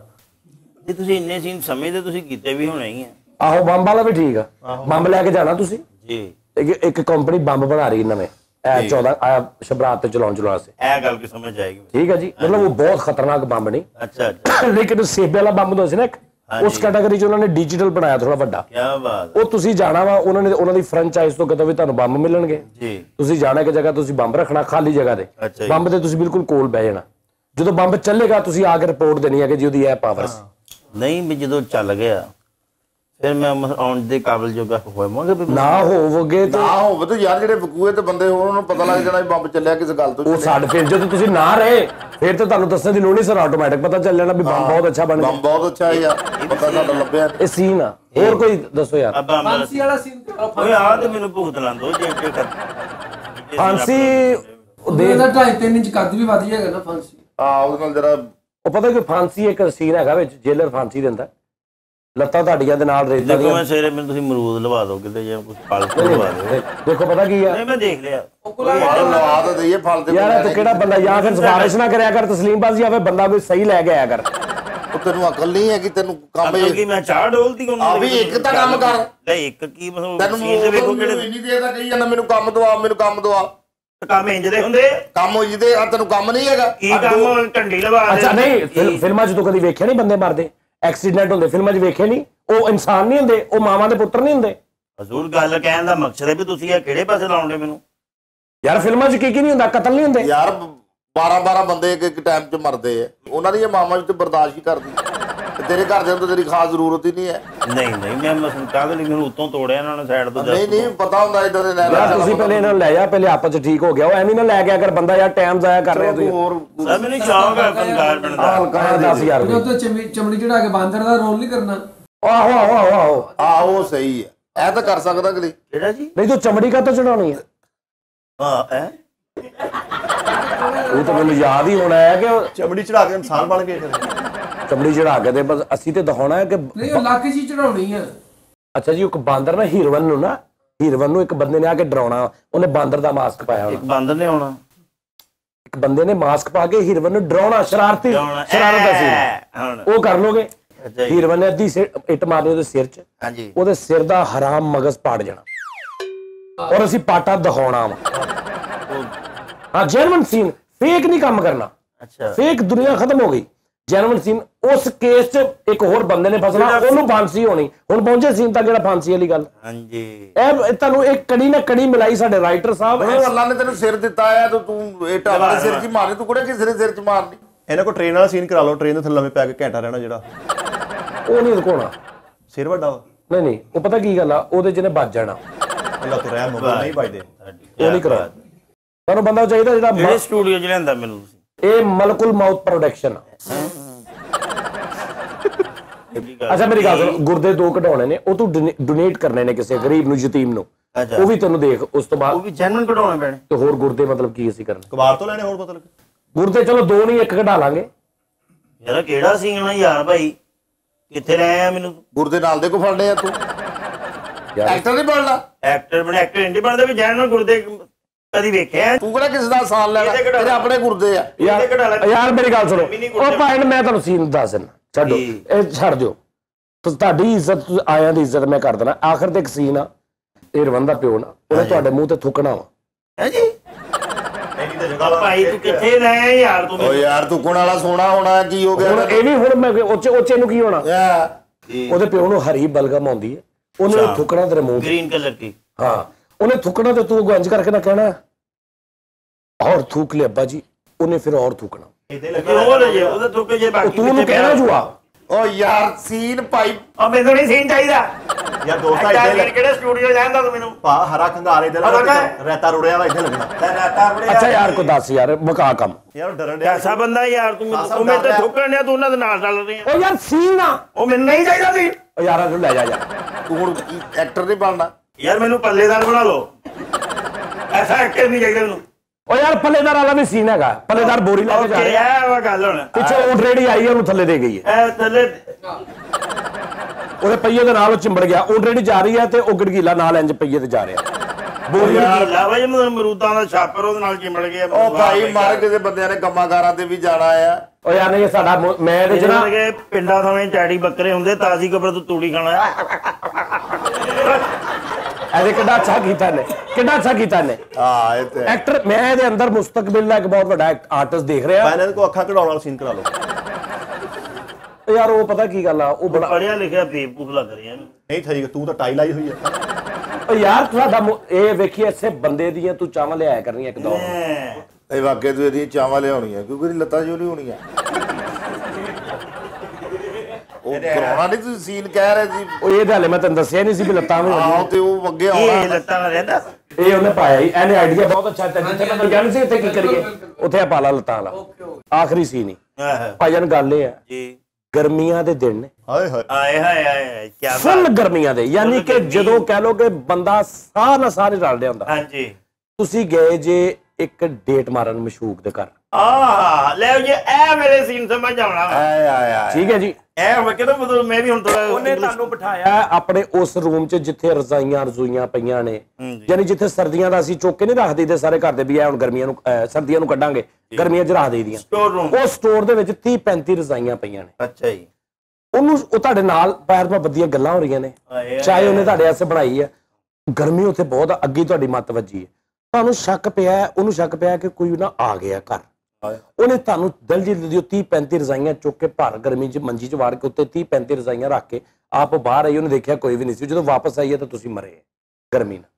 ਜੇ ਤੁਸੀਂ ਇੰਨੇ ਸੀਨ ਸਮਝਦੇ ਤੁਸੀਂ ਕੀਤੇ ਵੀ ਹੋਣੇ ਹੀ ਆ। ਆਹੋ ਬੰਬ ਵਾਲਾ ਵੀ ਠੀਕ ਆ, ਬੰਬ ਲੈ ਕੇ ਜਾਣਾ ਤੁਸੀਂ। ਜੀ ਇੱਕ ਇੱਕ ਕੰਪਨੀ ਬੰਬ ਬਣਾ ਰਹੀ ਨਵੇਂ ਇਹ ਚੌਦਾਂ ਆ ਸ਼ਬਰਾਤ ਤੇ ਚਲਾਉਣ ਚਲਾਉਣ ਵਾਸਤੇ, ਇਹ ਗੱਲ ਕਿ ਸਮਝ ਆਏਗੀ। ਠੀਕ ਹੈ ਜੀ। ਮਤਲਬ ਉਹ ਬਹੁਤ ਖਤਰਨਾਕ ਬੰਬ ਨਹੀਂ, ਅੱਛਾ ਅੱਛਾ ਲੇਕਿਨ ਸੇਬੇ ਵਾਲਾ ਬੰਬ ਹੁੰਦਾ ਸੀ ਨਾ ਇੱਕ, ਉਸ ਕੈਟਾਗਰੀ 'ਚ ਉਹਨਾਂ ਨੇ ਡਿਜੀਟਲ ਬਣਾਇਆ ਥੋੜਾ ਵੱਡਾ। ਕੀ ਬਾਤ ਉਹ ਤੁਸੀਂ ਜਾਣਾ ਵਾ, ਉਹਨਾਂ ਨੇ ਉਹਨਾਂ ਦੀ ਫਰੈਂਚਾਈਜ਼ ਤੋਂ ਕਿਤੇ ਵੀ ਤੁਹਾਨੂੰ ਬੰਬ ਮਿਲਣਗੇ, ਜੀ। ਤੁਸੀਂ ਜਾਣਾ ਕਿ ਜਗ੍ਹਾ ਤੁਸੀਂ ਬੰਬ ਰੱਖਣਾ ਖਾਲੀ ਜਗ੍ਹਾ ਤੇ, ਅੱਛਾ ਜੀ। ਬੰਬ ਤੇ ਤੁਸੀਂ ਬਿਲਕੁਲ ਕੋਲ ਬਹਿ ਜਾਣਾ, ਜਦੋਂ ਬੰਬ ਚੱਲੇਗਾ ਤੁਸੀਂ ਆ ਕੇ ਰਿਪੋਰਟ ਦੇਣੀ ਹੈ ਕਿ ਜੀ ਉਹਦੀ ਇਹ ਪਾਵਰ ਸੀ। ਨਹੀਂ ਵੀ ਜਦੋਂ ਚੱਲ ਗਿਆ ਫਿਰ ਮੈਂ ਮਤਲਬ ਆਉਣ ਦੇ ਕਾਬਿਲ ਜੋਗਾ ਹੋਵਾਂਗਾ ਵੀ ਨਾ ਹੋਵੋਗੇ ਤੇ ਨਾ ਹੋਵੇ ਤੇ ਯਾਰ ਜਿਹੜੇ ਵਕੂਏ ਤੇ ਬੰਦੇ ਹੋਣ ਉਹਨਾਂ ਨੂੰ ਪਤਾ ਲੱਗ ਜਾਣਾ ਵੀ ਬੰਬ ਚੱਲਿਆ ਕਿਸ ਗੱਲ ਤੋਂ। ਉਹ ਸਾਡੇ ਫਿਰ ਜਦੋਂ ਤੁਸੀਂ ਨਾ ਰਹੇ ਫਿਰ ਤਾਂ ਤੁਹਾਨੂੰ ਦੱਸਣ ਦੀ ਲੋੜ ਨਹੀਂ ਸਰ, ਆਟੋਮੈਟਿਕ ਪਤਾ ਚੱਲ ਜਾਣਾ ਵੀ ਬੰਬ ਬਹੁਤ ਅੱਛਾ ਬਣ ਗਿਆ। ਬੰਬ ਬਹੁਤ ਅੱਛਾ ਹੈ ਯਾਰ, ਪਤਾ ਸਾਡਾ ਲੱਭਿਆ। ਇਹ ਸੀਨ ਆ। ਹੋਰ ਕੋਈ ਦੱਸੋ ਯਾਰ। ਅੱਬਾ ਮੇਰਾ ਫਾਂਸੀ ਵਾਲਾ ਸੀਨ ਕਰਾਓ। ਓਏ ਆ ਤੇ ਮੈਨੂੰ ਭੁਗਤ ਲਾਂ ਦੋ ਜੇ ਜੇ ਕਰ ਫਾਂਸੀ ਉਹ ਦੇ ਉਹਦਾ ਢਾਈ ਤਿੰਨ ਇੰਚ ਕੱਦ ਵੀ ਵਧ ਜਾਏਗਾ ਨਾ ਫਾਂਸੀ। ਹਾਂ ਉਹਦੇ ਨਾਲ ਜਰਾ ਉਹ ਪਤਾ ਕਿ ਫਾਂਸੀ ਇੱਕ ਸੀਨ ਹੈਗਾ ਵਿੱਚ ਜੇਲਰ ਫਾਂਸੀ ਦਿੰਦਾ, ਲੱਤਾਂ ਤੁਹਾਡੀਆਂ ਦੇ ਨਾਲ ਰੇਤਾਂ ਦੇਖੋ ਦੀਆਂ। ਮੈਂ ਸਵੇਰੇ ਮੈਨੂੰ ਤੁਸੀਂ ਅਮਰੂਦ ਲਵਾ ਦਿਓ ਕਿਤੇ ਜਾਂ ਕੁਝ ਫਲ ਫੁੱਲ ਲਵਾ ਦਿਓ। ਦੇਖੋ ਪਤਾ ਕੀ ਆ ਨਹੀਂ ਮੈਂ ਦੇਖ ਲਿਆ ਫਲ ਲਵਾ ਤਾਂ ਦਈਏ, ਫਲ ਤੇ ਯਾਰ ਤੂੰ ਕਿਹੜਾ ਬੰਦਾ, ਜਾਂ ਫਿਰ ਸਿਫਾਰਿਸ਼ ਨਾ ਕਰਿਆ ਕਰ ਤਸਲੀਮਬਾਜ਼ੀ, ਜਾਂ ਫਿਰ ਬੰਦਾ ਕੋਈ ਸਹੀ ਲੈ ਕੇ ਆਇਆ ਕਰ। ਉਹ ਤੈਨੂੰ ਅਕਲ ਨਹੀਂ ਹੈ ਕਿ ਤੈਨੂੰ ਕੰਮ ਇਹ ਕਿਉਂਕਿ ਮੈਂ ਚਾਹ ਡੋਲਦੀ ਉਹਨੂੰ ਆ ਵੀ ਇੱਕ ਤਾਂ ਕੰਮ ਕਰ। ਨਹੀਂ ਇੱਕ ਕੀ ਮਤਲਬ ਤੈਨੂੰ ਸੀਨ ਤੇ ਵੇਖੋ ਕਿਹੜੇ ਇੰਨੀ ਦੇਰ ਦਾ ਕਹੀ ਜਾਂਦਾ ਮੈਨੂੰ ਕੰਮ ਦਵਾ ਮੈਨੂੰ ਕੰਮ ਦਵਾ, ਕੰਮ ਇੰਜਦੇ ਹੁੰਦੇ ਕੰਮ ਹੋ ਜਿਹਦੇ ਆ ਤੈਨੂੰ ਕੰਮ ਨਹੀਂ ਹੈਗਾ। ਕੀ ਕੰਮ ਢੰਡੀ ਲਵਾ ਦੇ। ਅੱਛਾ ਨਹੀਂ ਫਿਲ- ਫਿਲਮਾਂ 'ਚ ਤੂੰ ਕਦੀ ਵੇਖਿਆ ਨਹੀਂ ਬੰਦੇ ਮਰਦੇ, ਐਕਸੀਡੈਂਟ ਹੁੰਦੇ ਫਿਲਮਾਂ 'ਚ ਵੇਖੇ ਨਹੀਂ? ਉਹ ਇਨਸਾਨ ਨਹੀਂ ਹੁੰਦੇ, ਉਹ ਮਾਵਾਂ ਦੇ ਪੁੱਤਰ ਨਹੀਂ ਹੁੰਦੇ। ਹਜ਼ੂਰ ਗੱਲ ਕਹਿਣ ਦਾ ਮਕਸਦ ਹੈ ਵੀ ਤੁਸੀਂ ਇਹ ਕਿਹੜੇ ਪਾਸੇ ਲਾਉਂਦੇ ਮੈਨੂੰ। ਯਾਰ ਫਿਲਮਾਂ 'ਚ ਕੀ ਕੀ ਨਹੀਂ ਹੁੰਦਾ, ਕਤਲ ਨਹੀਂ ਹੁੰਦੇ। ਯਾਰ ਬਾਰਾਂ ਬਾਰਾਂ ਬੰਦੇ ਇੱਕ ਇੱਕ ਟਾਈਮ 'ਚ ਮਰਦੇ ਆ, ਉਹਨਾਂ ਦੀਆਂ ਮਾਵਾਂ ਵੀ ਤੇ ਬਰਦਾਸ਼ਤ ਹੀ ਕਰਦੀ। ਤੇ ਤੇਰੇ ਘਰ ਦੇ ਨੂੰ ਤਾਂ ਤੇਰੀ ਖਾਸ ਜ਼ਰੂਰਤ ਹੀ ਨਹੀਂ ਹੈ। ਨਹੀਂ ਨਹੀਂ ਮੈਂ ਮਸਲ ਕਾਹਦੇ ਲਈ ਮੈਨੂੰ ਉੱਤੋਂ ਤੋੜਿਆ ਇਹਨਾਂ ਨੇ ਸਾਈਡ ਤੋਂ ਨਹੀਂ ਨਹੀਂ ਪਤਾ ਹੁੰਦਾ ਇਦਾਂ ਦੇ ਯਾਰ ਨਹਿਰਾਂ ਤੁਸੀਂ ਪਹਿਲੇ ਇਹਨਾਂ ਨੂੰ ਲੈ ਜਾ, ਪਹਿਲੇ ਆਪਸ 'ਚ ਠੀਕ ਹੋ ਗਿਆ। ਉਹ ਐਵੇਂ ਨਾ ਲੈ ਕੇ ਅਗਰ ਬੰਦਾ ਯਾਰ ਟਾਈਮ ਜ਼ਾਇਆ ਕਰ ਰਿਹਾ ਤੁਸੀਂ। ਹੋਰ ਸਰ ਮੈਨੂੰ ਸ਼ੌਕ ਹੈ ਫਨਕਾਰ ਬਣਦਾ। ਹਾਂ ਦਸ ਹਜ਼ਾਰ ਉਹ ਤਾਂ ਚਮੜੀ ਚਮੜੀ ਚੜਾ ਕੇ ਬਾਂਦਰ ਦਾ ਰੋਲ ਨਹੀਂ ਕਰਨਾ। ਆਹੋ ਆਹੋ ਆਹੋ ਆਹੋ ਆ ਉਹ ਸਹੀ ਹੈ, ਇਹ ਤਾਂ ਕਰ ਸਕਦਾ ਕਿ ਨਹੀਂ। ਕਿਹੜਾ ਜੀ? ਨਹੀਂ ਤੂੰ ਚਮੜੀ ਕਾਹਤੋਂ ਚੜਾਉਣੀ ਹੈ? ਹਾਂ ਹੈ ਉਹ ਤਾਂ ਮੈਨੂੰ ਯਾਦ ਹੀ ਹੋਣਾ ਹੈ ਕਿ ਉਹ ਚਮੜੀ ਚੜਾ ਕੇ ਇਨਸਾਨ ਬਣ ਗਏ ਫਿਰ। ਚਮੜੀ ਚੜਾ ਕੇ ਤੇ ਬਸ ਅਸੀਂ ਤੇ ਦਿਖਾਉਣਾ ਹੈ ਕਿ ਨਹੀਂ ਉਹ ਲੱਕ ਜੀ ਚੜਾਉਣੀ ਆ। ਅੱਛਾ ਜੀ, ਇੱਕ ਬਾਂਦਰ ਨਾ ਹੀਰਵਨ ਨੂੰ ਨਾ ਹੀਰਵਨ ਨੂੰ ਇੱਕ ਬੰਦੇ ਨੇ ਆ ਕੇ ਡਰਾਉਣਾ, ਉਹਨੇ ਬਾਂਦਰ ਦਾ ਮਾਸਕ ਪਾਇਆ ਹੋਣਾ। ਇੱਕ ਬੰਦ ਨੇ ਆਉਣਾ ਇੱਕ ਬੰਦੇ ਨੇ ਮਾਸਕ ਪਾ ਕੇ ਹੀਰਵਨ ਨੂੰ ਡਰਾਉਣਾ, ਸ਼ਰਾਰਤੀ ਸ਼ਰਾਰਤ ਦਾ ਸੀ। ਹੁਣ ਉਹ ਕਰ ਲੋਗੇ? ਅੱਛਾ ਜੀ ਹੀਰਵਨ ਨੇ ਅੱਧੀ ਸਿਰ- ਇੱਟ ਮਾਰਨੀ ਉਹਦੇ ਸਿਰ 'ਚ, ਹਾਂਜੀ ਉਹਦੇ ਸਿਰ ਦਾ ਹਰਾਮ ਮਗਜ਼ ਪਾੜ ਜਾਣਾ, ਔਰ ਅਸੀਂ ਪਾਟਾ ਦਿਖਾਉਣਾ ਵਾ। ਹਾਂ ਜੈਨੂਇਨ ਸੀਨ, ਫੇਕ ਨਹੀਂ ਕੰਮ ਕਰਨਾ। ਅੱਛਾ ਫੇਕ ਦੁਨੀਆ ਖਤਮ ਹੋ ਗਈ। ਜੈਨੂਇਨ ਸੀਨ ਉਸ ਕੇਸ 'ਚ ਇੱਕ ਹੋਰ ਬੰਦੇ ਨੇ ਫਸਣਾ, ਉਹਨੂੰ ਫਾਂਸੀ ਹੋਣੀ। ਹੁਣ ਪਹੁੰਚੇ ਸੀਨ ਤੱਕ ਜਿਹੜਾ ਫਾਂਸੀ ਵਾਲੀ ਗੱਲ। ਹਾਂਜੀ ਇਹ ਤੁਹਾਨੂੰ ਇੱਕ ਕੜੀ ਨਾ ਕੜੀ ਮਿਲਾਈ ਸਾਡੇ ਰਾਈਟਰ ਸਾਹਿਬ। ਉਹ ਅੱਲਾ ਨੇ ਤੈਨੂੰ ਸਿਰ ਦਿੱਤਾ ਆ ਤੇ ਤੂੰ ਇਹ ਟਾਵਾ ਦੇ ਸਿਰ 'ਚ ਹੀ ਮਾਰਨੀ, ਤੂੰ ਕਿਹੜੇ ਕਿਸੇ ਦੇ ਸਿਰ 'ਚ ਮਾਰਨੀ। ਇਹਨਾਂ ਕੋ ਟ੍ਰੇਨ ਵਾਲਾ ਸੀਨ ਕਰਾ ਲਓ, ਟ੍ਰੇਨ ਦੇ ਥੱਲੇ ਲੰਮੇ ਪੈ ਕੇ ਘੰਟਾ ਰਹਿਣਾ ਜਿਹੜਾ ਉਹ ਨਹੀਂ ਦਿਖਾਉਣਾ। ਸਿਰ ਵੱਡਾ ਵਾ। ਨਹੀਂ ਨਹੀਂ ਉਹ ਪਤਾ ਕੀ ਗੱਲ ਆ, ਉਹਦੇ 'ਚ ਨੇ ਵੱਜ ਜਾਣਾ। ਅੱਲਾ ਤੋਂ ਰਹਿਮ ਹੋਵੇ, ਨਹੀਂ ਵੱਜਦੇ। ਉਹ ਨਹੀਂ ਕਰਾ। ਤੁਹਾਨੂੰ ਬੰਦਾ ਚਾਹੀਦਾ ਜਿਹੜਾ ਕਿਹੜੇ ਸਟੂਡੀਓ 'ਚ ਲਿਆਂਦਾ ਮੈਨੂੰ ਤੁਸੀਂ? ਇਹ ਮਲਕੁਲ ਮੌਤ ਪ੍ਰੋਡਕਸ਼ਨ। ਅੱਛਾ ਮੇਰੀ ਗੱਲ ਸੁਣ, ਗੁਰਦੇ ਦੋ ਕਢਾਉਣੇ ਨੇ, ਉਹ ਤੂੰ ਡੋਨੇਟ ਕਰਨੇ ਨੇ ਕਿਸੇ ਗਰੀਬ ਨੂੰ, ਯਤੀਮ ਨੂੰ, ਅੱਛਾ ਉਹ ਵੀ ਤੈਨੂੰ ਦੇਖ। ਉਸ ਤੋਂ ਉਹ ਬਾਅਦ ਵੀ ਜੈਨੂਨ ਕਢਾਉਣੇ ਪੈਣੇ। ਤੇ ਹੋਰ ਗੁਰਦੇ ਮਤਲਬ ਕੀ ਅਸੀਂ ਕਰਨਾ? ਕਬਾੜ ਤੋਂ ਲੈਣੇ ਹੋਰ ਮਤਲਬ? ਗੁਰਦੇ ਚਲੋ ਦੋ ਨਹੀਂ, ਇੱਕ ਕਢਾ ਲਾਂਗੇ। ਯਾਰ ਕਿਹੜਾ ਸੀਨ ਆ ਯਾਰ ਭਾਈ, ਕਿੱਥੇ ਲੈ ਆਇਆ ਮੈਨੂੰ? ਗੁਰਦੇ ਨਾਲ ਦੇ ਕੋ ਫੜਨੇ ਆ ਤੂੰ? ਐਕਟਰ ਨਹੀਂ ਬਣਨਾ? ਐਕਟਰ ਬਣ ਐਕਟਰ ਇੰਡੀ ਬਣਦਾ ਵੀ ਜੈਨੂਨ ਗੁਰਦੇ ਕਦੀ ਵੇਖਿਆ? ਤੂੰ ਕਿਹੜਾ ਕਿਸੇ ਦਾ ਸਾਲ ਲੈਣਾ? ਤੇਰੇ ਆਪਣੇ ਗੁਰਦੇ ਆ। ਯਾਰ ਯਾਰ ਮੇਰੀ ਗੱਲ ਸੁਣੋ, ਉਹ ਪੁਆਇੰਟ ਮੈਂ ਤੁਹਾਨੂੰ ਸੀਨ ਦੱਸ ਦਿੰਦਾ, ਛੱਡੋ ਇਹ ਛੱਡ ਦਿਓ। ਤੁਸੀਂ ਤੁਹਾਡੀ ਇੱਜ਼ਤ, ਆਇਆਂ ਦੀ ਇੱਜ਼ਤ ਮੈਂ ਕਰ ਦੇਣਾ। ਆਖਰ ਤੇ ਇੱਕ ਸੀਨ ਆ, ਇਹ ਰਵਨ ਦਾ ਪਿਓ ਨਾ, ਉਹਨੇ ਤੁਹਾਡੇ ਮੂੰਹ ਤੇ ਥੁੱਕਣਾ ਵਾ। ਹੈ ਜੀ ਭਾਈ ਤੂੰ ਕਿੱਥੇ ਲੈ ਆਇਆ ਯਾਰ ਤੂੰ? ਓ ਯਾਰ ਤੂੰ ਕੋਣ ਵਾਲਾ ਸੋਨਾ ਹੋਣਾ, ਕੀ ਹੋ ਗਿਆ? ਹੁਣ ਇਹ ਵੀ ਹੁਣ ਮੈਂ ਉੱਚੇ ਉੱਚੇ ਨੂੰ ਕੀ ਹੋਣਾ? ਉਹਦੇ ਪਿਓ ਨੂੰ ਹਰੀ ਬਲਗਮ ਆਉਂਦੀ ਹੈ, ਉਹਨੇ ਥੁੱਕਣਾ ਤੇਰੇ ਮੂੰਹ ਤੇ। ਗ੍ਰੀਨ ਕਲਰ ਕੀ? ਹਾਂ, ਉਹਨੇ ਥੁੱਕਣਾ ਤੇ ਤੂੰ ਗੰਜ ਕਰਕੇ ਨਾ ਕਹਿਣਾ ਔਰ ਥੂਕ ਲਿਆ ਅੱਬਾ ਜੀ, ਉਹਨੇ ਫਿਰ ਔਰ ਥੁੱਕਣਾ। ਹੋਰ ਜੇ ਉਹਦਾ ਥੁੱਕ ਜੇ ਬਾਕੀ ਤੂੰ ਉਹਨੂੰ ਕਹਿਣਾ ਜੂਆ। ਓ ਯਾਰ ਸੀਨ ਭਾਈ, ਆ ਮੈਨੂੰ ਨਹੀਂ ਸੀਨ ਚਾਹੀਦਾ ਯਾਰ ਦੋਸਤਾ ਇੱਥੇ ਇੱਥੇ ਕਿਹੜੇ ਸਟੂਡੀਓ ਜਾਂਦਾ ਤੂੰ ਮੈਨੂੰ? ਪਾ ਹਰਾ ਖੰਗਾਰੇ ਦੇ ਨਾਲ ਰੈਤਾ ਰੁੜਿਆ ਵਾ ਇੱਥੇ ਲੱਗਣਾ। ਅੱਛਾ ਯਾਰ ਕੋ ਦੱਸ ਯਾਰ, ਮੁਕਾ ਕੰਮ। ਯਾਰ ਡਰਨ ਡਿਆ ਐਸਾ ਬੰਦਾ ਯਾਰ ਤੂੰ ਮੈਨੂੰ, ਤੂੰ ਮੇਰੇ ਤੇ ਥੁੱਕਣ ਡਿਆ, ਤੂੰ ਉਹਨਾਂ ਦੇ ਨਾਲ ਚੱਲ ਰਹੀ ਆ। ਓ ਯਾਰ ਸੀਨ ਆ, ਉਹ ਮੈਨੂੰ ਨਹੀਂ ਚਾਹੀਦਾ ਸੀ ਓ ਯਾਰ ਇਹਨੂੰ ਲੈ ਜਾ ਯਾਰ। ਤੂੰ ਹੁਣ ਐਕਟਰ ਨਹੀਂ ਬਣਨਾ? ਯਾਰ ਮੈਨੂੰ ਪੱਲੇਦਾਰ ਬਣਾ ਲਓ, ਐਸਾ ਐਕਟਰ ਨਹੀਂ ਚਾਹੀਦਾ ਮੈਨੂੰ। ਓ ਯਾਰ ਪੱਲੇਦਾਰ ਵਾਲਾ ਵੀ ਸੀਨ ਹੈਗਾ, ਪੱਲੇਦਾਰ ਬੋਰੀ ਲੈ ਕੇ ਜਾ ਓਕੇ ਰਿਹਾ, ਇਹ ਵਾ ਗੱਲ ਹੁਣ। ਪਿੱਛੇ ਊਂਟ ਰੇੜੀ ਆਈ ਹੈ, ਉਹਨੂੰ ਥੱਲੇ ਦੇ ਗਈ ਹੈ, ਇਹ ਥੱਲੇ ਉਹਦੇ ਪਹੀਏ ਦੇ ਨਾਲ ਉਹ ਚਿੰਬੜ ਗਿਆ। ਊਂਟ ਰੇੜੀ ਜਾ ਰਹੀ ਹੈ ਤੇ ਉਹ ਗੜਗੀਲਾ ਨਾਲ ਇੰਜ ਪਹੀਏ ਤੇ ਜਾ ਰਿਹਾ। ਬੋਰੀ ਲਾ ਬਾਈ ਮਰੂਦਾਂ ਦਾ ਛਾਪਰ ਉਹਦੇ ਨਾਲ ਚਿੰਬੜ ਗਿਆ। ਉਹ ਭਾਈ ਮਰ ਕਿਸੇ ਬੰਦਿਆਂ ਨੇ ਕੰਮਾਂਕਾਰਾਂ ਤੇ ਵੀ ਜਾਣਾ ਆ। ਓ ਯਾਰ ਨਹੀਂ, ਸਾਡਾ ਮੁ- ਮੈਂ ਇਹਦੇ ਚ ਨਾ ਜਿਹੜੇ ਪਿੰਡਾਂ ਸਮੇਂ ਚੈੜੀ ਬੱਕਰੇ ਹੁੰਦੇ, ਤਾਜ਼ੀ ਕਬਰ ਤੋਂ ਤੂੜੀ ਖਾਣਾ। ਇਹਦੇ ਕਿੱਡਾ ਅੱਛਾ ਕੀਤਾ ਨੇ, ਕਿੱਡਾ ਅੱਛਾ ਕੀਤਾ ਨੇ ਹਾਂ ਇਹ ਤੇ ਐਕਟਰ। ਮੈਂ ਇਹਦੇ ਅੰਦਰ ਮੁਸਤਕਬਿਲ ਦਾ ਇੱਕ ਬਹੁਤ ਵੱਡਾ ਆਰਟਿਸਟ ਦੇਖ ਰਿਹਾ। ਮੈਂ ਇਹਨਾਂ ਕੋ ਅੱਖਾਂ ਕਢਾਉਣ ਵਾਲਾ ਸੀਨ ਕਰਾ ਲਓ। ਯਾਰ ਉਹ ਪਤਾ ਕੀ ਗੱਲ ਆ, ਉਹ ਬੜਾ ਪੜਿਆ ਲਿਖਿਆ ਬੇਵਕੂਫ ਲੱਗ ਰਿਹਾ ਇਹਨੂੰ। ਨਹੀਂ ਠੀਕ, ਤੂੰ ਤਾਂ ਟਾਈ ਲਾਈ ਹੋਈ ਆ। ਓ ਯਾਰ ਤੁਹਾਡਾ ਮੁ- ਇਹ ਵੇਖੀ ਐਸੇ ਬੰਦੇ ਦੀਆਂ ਤੂੰ ਚਾਵਾਂ ਲਿਆਇਆ ਕਰਨੀਆਂ ਇੱਕ ਦੋ। ਇਹ ਵਾਕਿਆ ਤੂੰ ਇਹਦੀਆਂ ਚਾਵਾਂ ਲਿਆਉਣੀਆਂ, ਕਿਉਂਕਿ ਇਹਦੀ ਲੱਤਾਂ ਜੋ ਨਹੀਂ ਹੋਣੀਆਂ। ਉਹ ਕਰਾਉਣਾ ਨਹੀਂ, ਤੁਸੀਂ ਸੀਨ ਕਹਿ ਰਹੇ ਸੀ। ਉਹ ਇਹ ਗੱਲ ਮੈਂ ਤੈਨੂੰ ਦੱਸਿਆ ਨਹੀਂ ਸੀ ਵੀ ਲੱਤਾਂ ਵੀ ਆਹੋ ਤੇ ਉਹ ਅੱਗੇ ਇਹ ਆਉਣਾ। ਲੱਤਾਂ ਨਾਲ ਰਹਿੰਦਾ। ਇਹ ਉਹਨੇ ਪਾਇਆ ਹੀ, ਇਹਨੇ ਆਈਡੀਆ ਬਹੁਤ ਅੱਛਾ ਦਿੱਤਾ। ਜਿੱਥੇ ਮੈਂ ਤੁਹਾਨੂੰ ਕਹਿੰਦਾ ਸੀ ਇੱਥੇ ਕੀ ਕਰੀਏ, ਉੱਥੇ ਆ ਪਾਲਾ ਲੱਤਾਂ ਵਾਲਾ। ਆਖਰੀ ਸੀ ਨਹੀਂ ਭਾਈਜਾਨ, ਗੱਲ ਇਹ ਹੈ ਜੀ ਗਰਮੀਆਂ ਦੇ ਦਿਨ ਨੇ, ਹਾਏ ਹਾਏ ਆਏ ਹਾਏ ਆਏ ਕੀ ਬਾਤ। ਫੁੱਲ ਗਰਮੀਆਂ ਦੇ, ਯਾਨੀ ਕਿ ਜਦੋਂ ਕਹਿ ਲੋ ਕਿ ਬੰਦਾ ਸਾਹ ਨਾਲ ਸਾਹ ਨਹੀਂ ਰਲ ਰਿਹਾ ਹੁੰਦਾ। ਹਾਂਜੀ ਤੁਸੀਂ ਗਏ ਜੇ ਇੱਕ ਡੇਟ ਮਾਰਨ ਮਸ਼ੂਕ ਦੇ ਘਰ, ਆਹ ਲੈ ਜੀ, ਇਹ ਮੇਰੇ ਸੀਨ ਸਮਝ ਆਉਣਾ ਵਾ। ਆਏ ਆਏ ਆਏ ਠੀਕ ਹੈ ਜੀ। ਇਹ ਵਾ ਕਿਹਦਾ ਮਤਲਬ, ਮੈਂ ਵੀ ਹੁਣ ਥੋੜਾ ਉਹਨੇ ਤੁਹਾਨੂੰ ਬਿਠਾਇਆ ਆਪਣੇ ਉਸ ਰੂਮ 'ਚ ਜਿੱਥੇ ਰਜ਼ਾਈਆਂ ਰਜ਼ੂਈਆਂ ਪਈਆਂ ਨੇ, ਯਾਨੀ ਜਿੱਥੇ ਸਰਦੀਆਂ ਦਾ ਅਸੀਂ ਚੁੱਕ ਕੇ ਨਹੀਂ ਰੱਖ ਦਈਦੇ ਸਾਰੇ ਘਰ ਦੇ ਵੀ ਇਹ ਹੁਣ ਗਰਮੀਆਂ ਨੂੰ ਅਹ ਸਰਦੀਆਂ ਨੂੰ ਕੱਢਾਂਗੇ, ਗਰਮੀਆਂ 'ਚ ਰੱਖ ਦੇਈਦੀਆਂ। Store room. ਉਹ ਸਟੋਰ ਦੇ ਵਿੱਚ ਤੀਹ ਪੈਂਤੀ ਰਜ਼ਾਈਆਂ ਪਈਆਂ ਨੇ। ਅੱਛਾ ਜੀ। ਉਹਨੂੰ ਉਹ ਤੁਹਾਡੇ ਨਾਲ ਪੈਰ ਤੋਂ ਵਧੀਆ ਗੱਲਾਂ ਹੋ ਰਹੀਆਂ ਨੇ, ਚਾਹੇ ਉਹਨੇ ਤੁਹਾਡੇ ਵਾਸਤੇ ਬਣਾਈ ਹੈ। ਗਰਮੀ ਉੱਥੇ ਬਹੁਤ ਆ, ਅੱਗੇ ਤੁਹਾਡੀ ਮੱਤ ਵੱਜੀ ਹੈ, ਤੁਹਾਨੂੰ ਸ਼ੱਕ ਪਿਆ, ਉਹਨੂੰ ਸ਼ੱਕ ਪਿਆ ਕਿ ਕੋਈ ਨਾ ਆ ਗਿਆ ਘਰ। ਉਹਨੇ ਤੁਹਾਨੂੰ ਦਲਜੀ ਦੀ ਤੀਹ ਪੈਂਤੀ ਰਜ਼ਾਈਆਂ ਚੁੱਕ ਕੇ ਭਰ ਗਰਮੀ 'ਚ ਮੰਜੀ 'ਚ ਵਾੜ ਕੇ ਉੱਤੇ ਤੀਹ ਪੈਂਤੀ ਰਜ਼ਾਈਆਂ ਰੱਖ ਕੇ ਆਪ ਬਾਹਰ ਆਈ। ਉਹਨੇ ਦੇਖਿਆ ਕੋਈ ਵੀ ਨਹੀਂ ਸੀ। ਜਦੋਂ ਵਾਪਸ ਆਈ ਹੈ ਤਾਂ ਤੁਸੀਂ ਮਰੇ ਗਰਮੀ ਨਾਲ।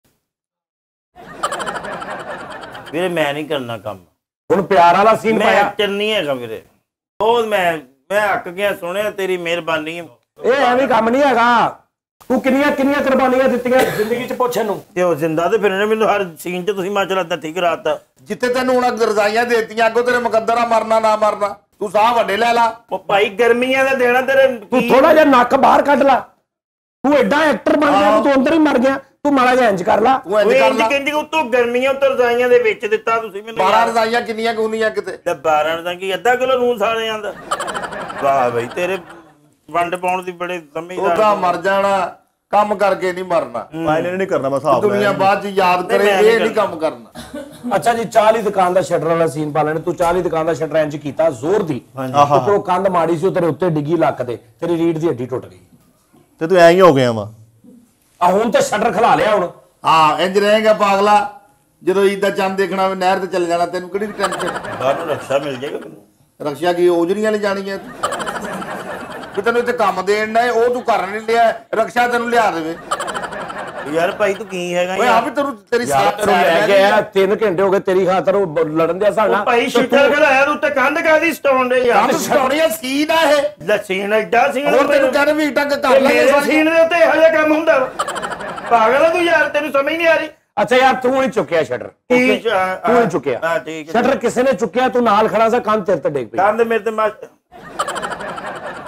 ਵੀਰੇ ਮੈਂ ਨਹੀਂ ਕਰਨਾ ਕੰਮ, ਹੁਣ ਪਿਆਰ ਵਾਲਾ ਸੀਨ ਮੈਂ ਪਾਇਆ। ਐਕਟਰ ਨਹੀਂ ਹੈਗਾ ਵੀਰੇ। ਬਹੁਤ ਮੈਂ ਮੈਂ ਅੱਕ ਗਿਆ ਸੁਣਿਆ, ਤੇਰੀ ਮਿਹਰਬਾਨੀ। ਇਹ ਐਵੇਂ ਕੰਮ ਨਹੀਂ ਹੈਗਾ। ਤੂੰ ਕਿੰਨੀਆਂ ਕਿੰਨੀਆਂ ਕੁਰਬਾਨੀਆਂ ਦਿੱਤੀਆਂ ਜ਼ਿੰਦਗੀ 'ਚ, ਪੁੱਛ ਇਹਨੂੰ। ਤੇ ਉਹ ਜ਼ਿੰਦਾ ਤੇ ਫਿਰ ਇਹਨੇ ਮੈਨੂੰ ਹਰ ਸੀਨ 'ਚ ਤੁਸੀਂ ਮਾਚਲਾ ਤਾਂ ਠੀਕ ਰਾਤਾ। ਜਿੱਥੇ ਤੈਨੂੰ ਹੁਣ ਰਜ਼ਾਈਆਂ ਦੇਤੀਆਂ, ਅੱਗੋਂ ਤੇਰੇ ਮੁਕੱਦਰ ਆ ਮਰਨਾ ਨਾ ਮਰਨਾ, ਤੂੰ ਸਾਹ ਵੱਡੇ ਲੈ ਲਾ। ਉਹ ਭਾਈ ਗਰਮੀਆਂ ਦਾ ਦੇਣਾ ਤੇਰੇ ਤੂੰ ਥੋੜਾ ਜਿਹਾ ਨੱਕ ਬਾਹਰ ਕੱਢ ਲਾ। ਤੂੰ ਐਡਾ ਐਕਟਰ ਬਣ ਗਿਆ, ਤੂੰ ਅੰਦਰ ਹੀ ਮਰ ਗਿਆ। ਤੂੰ ਮਾੜਾ ਜਿਹਾ ਇੰਜ ਕਰ ਲਾ। ਤੂੰ ਇੰਜ ਕਰ ਲਾ। ਕਹਿੰਦੀ ਉੱਤੋਂ ਗਰਮੀਆਂ ਉੱਤਰ ਰਜ਼ਾਈਆਂ ਦੇ ਵਿੱਚ ਦਿੱਤਾ ਤੁਸੀਂ ਮੈਨੂੰ। ਬਾਰਾਂ ਰਜ਼ਾਈਆਂ ਕਿੰਨੀਆਂ ਕੁ ਹੁੰਦੀਆਂ ਕਿਤੇ? ਤੇ ਬਾਰਾਂ ਰਜ਼ਾਈਆਂ ਕੀ ਅੱਧਾ ਕਿਲੋ ਨੂਨ ਸਾਲੇ ਜਾਂਦਾ। ਵਾਹ ਬਈ ਤੇਰੇ ਵੰਡ ਪਾਉਣ ਦੀ ਬੜੇ ਸਮਝਦਾਰ। ਉਹਦਾ ਮਰ ਜਾਣਾ, ਕੰਮ ਕਰਕੇ ਨਹੀਂ ਮਰਨਾ। ਮੈਂ ਇਹਨੇ ਨਹੀਂ ਕਰਨਾ, ਮੈਂ ਹਿਸਾਬ ਦੁਨੀਆ ਬਾਅਦ ਚ ਯਾਦ ਕਰੇ, ਇਹ ਨਹੀਂ ਕੰਮ ਕਰਨਾ। ਅੱਛਾ ਜੀ, ਚਾਹ ਵਾਲੀ ਦੁਕਾਨ ਦਾ ਸ਼ਟਰ ਵਾਲਾ ਸੀਨ ਪਾ ਲੈਣੇ। ਤੂੰ ਚਾਹ ਵਾਲੀ ਦੁਕਾਨ ਦਾ ਸ਼ਟਰ ਇੰਜ ਕੀਤਾ ਜ਼ੋਰ ਦੀ, ਉੱਪਰੋਂ ਕੰਧ ਮਾੜੀ ਸੀ, ਉਹ ਤੇਰੇ ਉੱਤੇ ਡਿੱਗੀ ਲੱਕ ਤੇ, ਤੇਰੀ ਰੀੜ ਦੀ ਹੱਡੀ ਟੁੱਟ ਗਈ। ਤੇ ਤੂੰ ਐਂ ਹੀ ਹੋ ਗਿਆ ਵਾ। ਆ ਹੁਣ ਤੇ ਸ਼ਟਰ ਖਲਾ ਲਿਆ। ਹੁਣ ਹਾਂ ਇੰਜ ਰਹੇਗਾ ਪਾਗਲਾ, ਜਦੋਂ ਈਦ ਦਾ ਚੰਦ ਦੇਖਣਾ ਹੋਵੇ ਨਹਿਰ ਤੇ ਚੱਲ ਜਾਣਾ, ਤੈਨੂੰ ਕਿਹੜੀ ਟੈਨਸ਼ਨ? ਬਾਹਰ ਨੂੰ ਰਕਸ਼ਾ ਮਿਲ ਜਾਏਗਾ ਮੈਨੂੰ। ਰਕਸ਼ਾ ਕੀ ਔਜਰੀਆਂ ਲੈ ਜਾਣੀਆਂ? ਵੀ ਤੈਨੂੰ ਇੱਥੇ ਕੰਮ ਦੇਣ ਦਾ ਉਹ ਤੂੰ ਕਰ ਨਹੀਂ ਲਿਆ, ਰਕਸ਼ਾ ਤੈਨੂੰ ਲਿਆ ਦੇਵੇ। ਯਾਰ ਭਾਈ ਤੂੰ ਕੀ ਹੈਗਾ ਓਏ ਆ ਵੀ ਤੈਨੂੰ ਤੇਰੀ ਯਾਰ ਤੈਨੂੰ ਲੈ ਕੇ ਆਇਆ, ਤਿੰਨ ਘੰਟੇ ਹੋ ਗਏ ਤੇਰੀ ਖਾਤਰ ਉਹ ਬ- ਲੜਨ ਦਿਆ ਸਾਡਾ। ਭਾਈ ਸ਼ੀਟਰ ਖਲਾਇਆ ਤੂੰ ਤੇ ਕੰਧ ਕਾਦੀ ਸਟਾਉਣ ਦੇ ਯਾਰ। ਕੰਮ ਸਟੋਰੀਆ ਸੀਨ ਆ ਇਹ। ਲੱਸੀਨ ਐਡਾ ਸੀਨ। ਹੋਰ ਤੈਨੂੰ ਕਹਿੰਦੇ ਵੀ ਟੰਗ ਕਰ ਲੈ ਮੇਰੇ ਸੀਨ ਦੇ ਉੱਤੇ ਇਹੋ ਜਿਹਾ ਕੰਮ ਹੁੰਦਾ ਵਾ। ਪਾਗਲ ਆ ਤੂੰ ਯਾਰ, ਤੈਨੂੰ ਸਮਝ ਨਹੀਂ ਆ ਰਹੀ। ਅੱਛਾ ਯਾਰ ਤੂੰ ਨਹੀਂ ਚੁੱਕਿਆ ਸ਼ਟਰ, ਠੀਕ ਆ, ਤੂੰ ਨਹੀਂ ਚੁੱਕਿਆ ਹਾਂ ਠੀਕ ਹੈ। ਸ਼ਟਰ, ਕਿਸੇ ਨੇ ਚੁੱਕਿਆ, ਤੂੰ ਨਾਲ ਖੜਾ ਸੀ, ਕੰਨ ਤੇਰੇ ਤੇ ਡਿੱਗ ਪਈ। ਕੰਧ ਮੇਰੇ ਤੇ ਮਾਰ